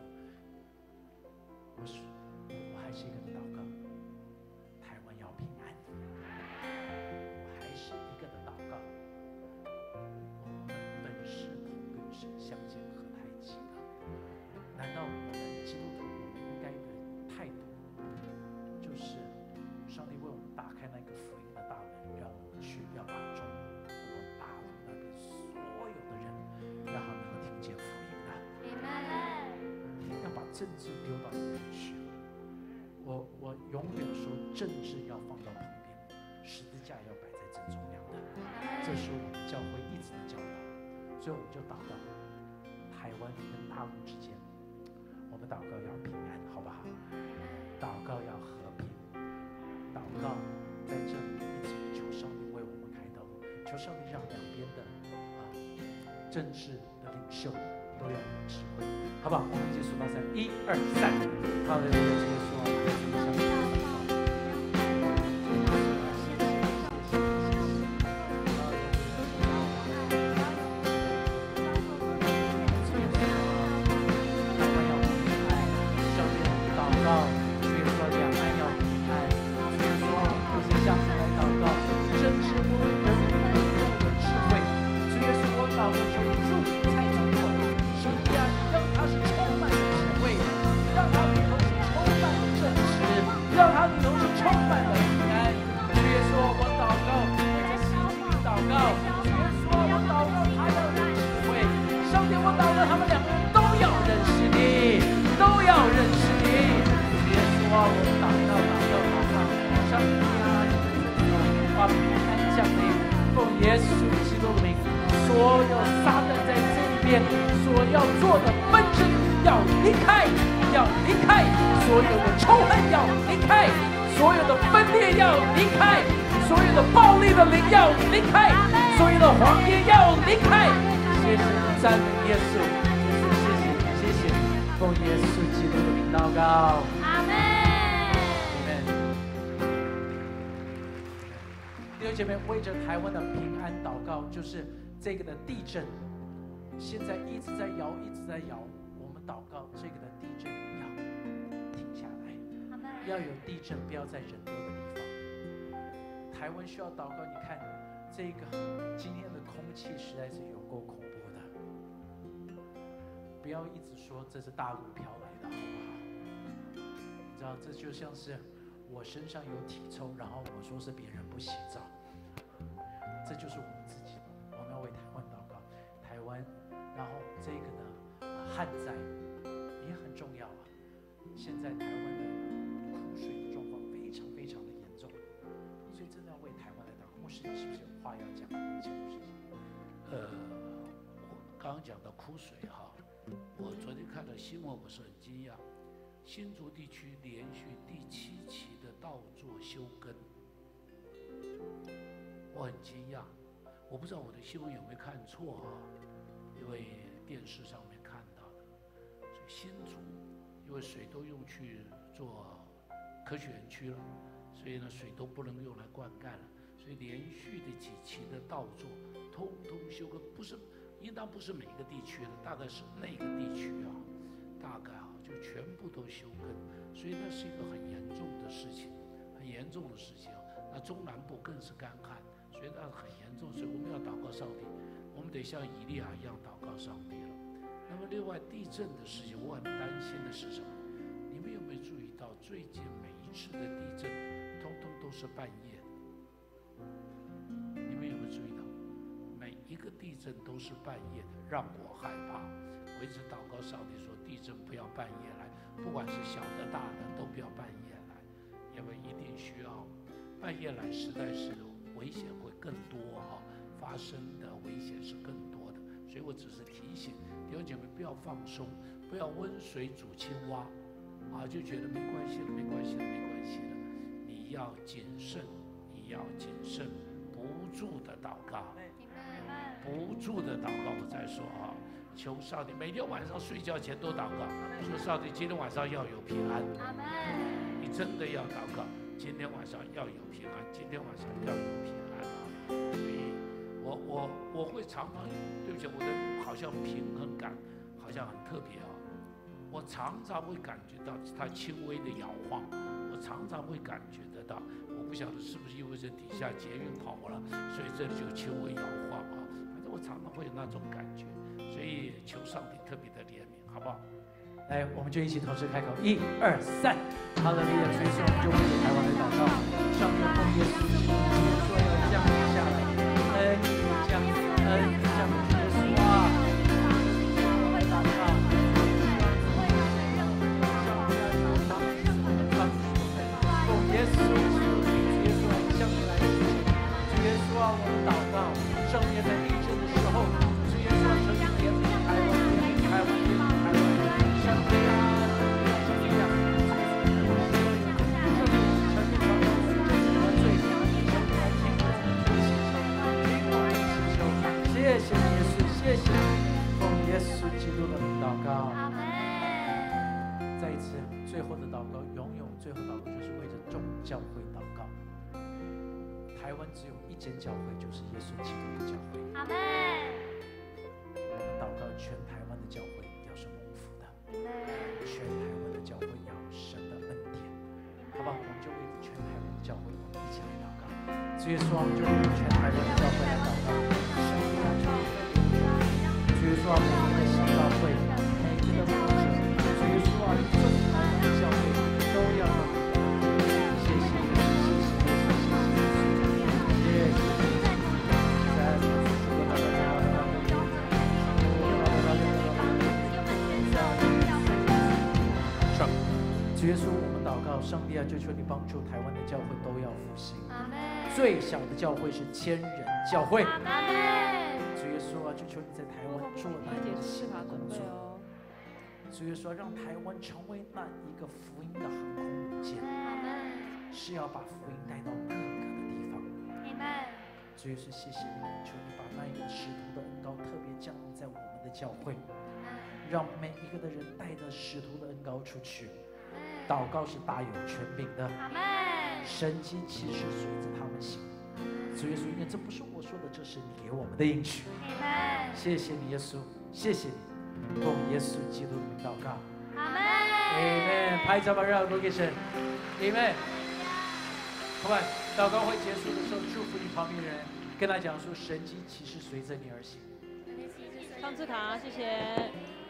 我还是一个的祷告，台湾要平安。我还是一个的祷告，我们本是同跟神相见何太急呢？难道我们基督徒应该的态度，就是上帝为我们打开那个福音的大门，让我们去，要把中国大陆那边所有的人，让他能够听见福音呢？要把政治丢到一边去。我永远说，政治要放到旁边，十字架要摆在正中央的。这是我们教会一直的教导，所以我们就祷告，台湾跟大陆之间，我们祷告要平安，好不好？祷告要和平，祷告在这里一直求上帝为我们开道路，求上帝让两边的政治的领袖都要有智慧，好不好？我们一起数到3，1、2、3，好的，主耶稣啊，为着台湾的平安祷告，就是这个的地震，现在一直在摇，一直在摇。我们祷告，这个的地震要停下来，要有地震，不要在人多的地方。台湾需要祷告，你看这个今天的空气实在是有够恐怖的，不要一直说这是大陆飘来的，好不好？你知道，这就像是我身上有体臭，然后我说是别人不洗澡。这就是我们自己，我们要为台湾祷告，台湾，然后这个呢，旱灾也很重要啊。现在台湾的枯水的状况非常非常的严重，所以真的要为台湾来祷告。牧师，你是不是有话要讲？ 我刚刚讲到枯水哈，我昨天看了新闻，我是很惊讶，新竹地区连续第7期的稻作休耕。我很惊讶，我不知道我的新闻有没有看错哈，因为电视上面看到的，所以新竹因为水都用去做科学园区了，所以呢水都不能用来灌溉了，所以连续的几期的稻作通通休耕，不是应当不是每个地区的，大概是那个地区啊，大概啊就全部都休耕，所以那是一个很严重的事情，很严重的事情啊。那中南部更是干旱。所以那很严重，所以我们要祷告上帝，我们得像以利亚一样祷告上帝了。那么另外地震的事情，我很担心的是什么？你们有没有注意到最近每一次的地震，通通都是半夜？你们有没有注意到，每一个地震都是半夜的，让我害怕。我一直祷告上帝说，地震不要半夜来，不管是小的大的都不要半夜来，因为一定需要半夜来，实在是危险会更多哈，发生的危险是更多的，所以我只是提醒弟兄姐妹不要放松，不要温水煮青蛙，啊，就觉得没关系了，没关系了，没关系了。你要谨慎，你要谨慎，不住的祷告，不住的祷告。我再说啊，求上帝每天晚上睡觉前都祷告，说上帝今天晚上要有平安， 你真的要祷告，今天晚上要有平安，今天晚上要有平安啊！所以我会常常，对不起，我的好像平衡感好像很特别啊。我常常会感觉到它轻微的摇晃，我常常会感觉得到。我不晓得是不是因为这底下捷运跑了，所以这里就轻微摇晃啊。反正我常常会有那种感觉，所以求上帝特别的怜悯，好不好？ 来，我们就一起同时开口，1、2、3，哈利路亚！所以说，我们就为台湾来祷告，上面奉耶稣基督说要降临下来，恩降，恩降，耶稣啊！祷告，奉耶稣基督的名，耶稣啊，向你来祈求，主耶稣啊，我们祷告，圣殿在地震的时候，主耶稣啊，求你怜悯台湾，怜悯台湾，怜悯台湾。上帝啊，上帝啊，上帝，上帝祷告，这是我罪，上帝来听我的祈求，听我的祈求，谢谢耶稣，谢谢你，奉耶稣基督的名祷告。 阿门。 再一次，最后的祷告，永远最后祷告就是为着众教会祷告。台湾只有一间教会，就是耶稣基督的教会。 阿门。 我们祷告全台湾的教会要是蒙福的。全台湾的教会要有神的恩典，好不好？我们就为全台湾的教会，我们一起来祷告。主耶稣啊，我们就为全台湾的教会来祷告。主耶稣啊，每一个新教会，每一个牧者，主耶稣啊，众台湾的教会都要让你来。谢谢耶稣，谢谢耶稣，谢谢耶稣，谢谢。主耶稣，我们祷告，上帝啊，就求你帮助台湾的教会都要复兴。最小的教会是1000人教会。主耶稣啊，就求你在台湾做那一个新的工作。主耶稣啊，让台湾成为那一个福音的航空母舰，是要把福音带到各个的地方。主耶稣，谢谢你，求你把那一个使徒的恩膏特别降临在我们的教会，让每一个的人带着使徒的恩膏出去。祷告是大有权柄的，神迹奇事随着他们行。主耶稣，因为这不是我说的，这是你给我们的应许。谢谢你，耶稣，谢谢你，奉耶稣基督的名祷告。阿门。拍掌吧，让我们给神。阿门。好吧，祷告会结束的时候，祝福你旁边的人，跟他讲说，神迹奇事随着你而行。 上字卡，谢谢。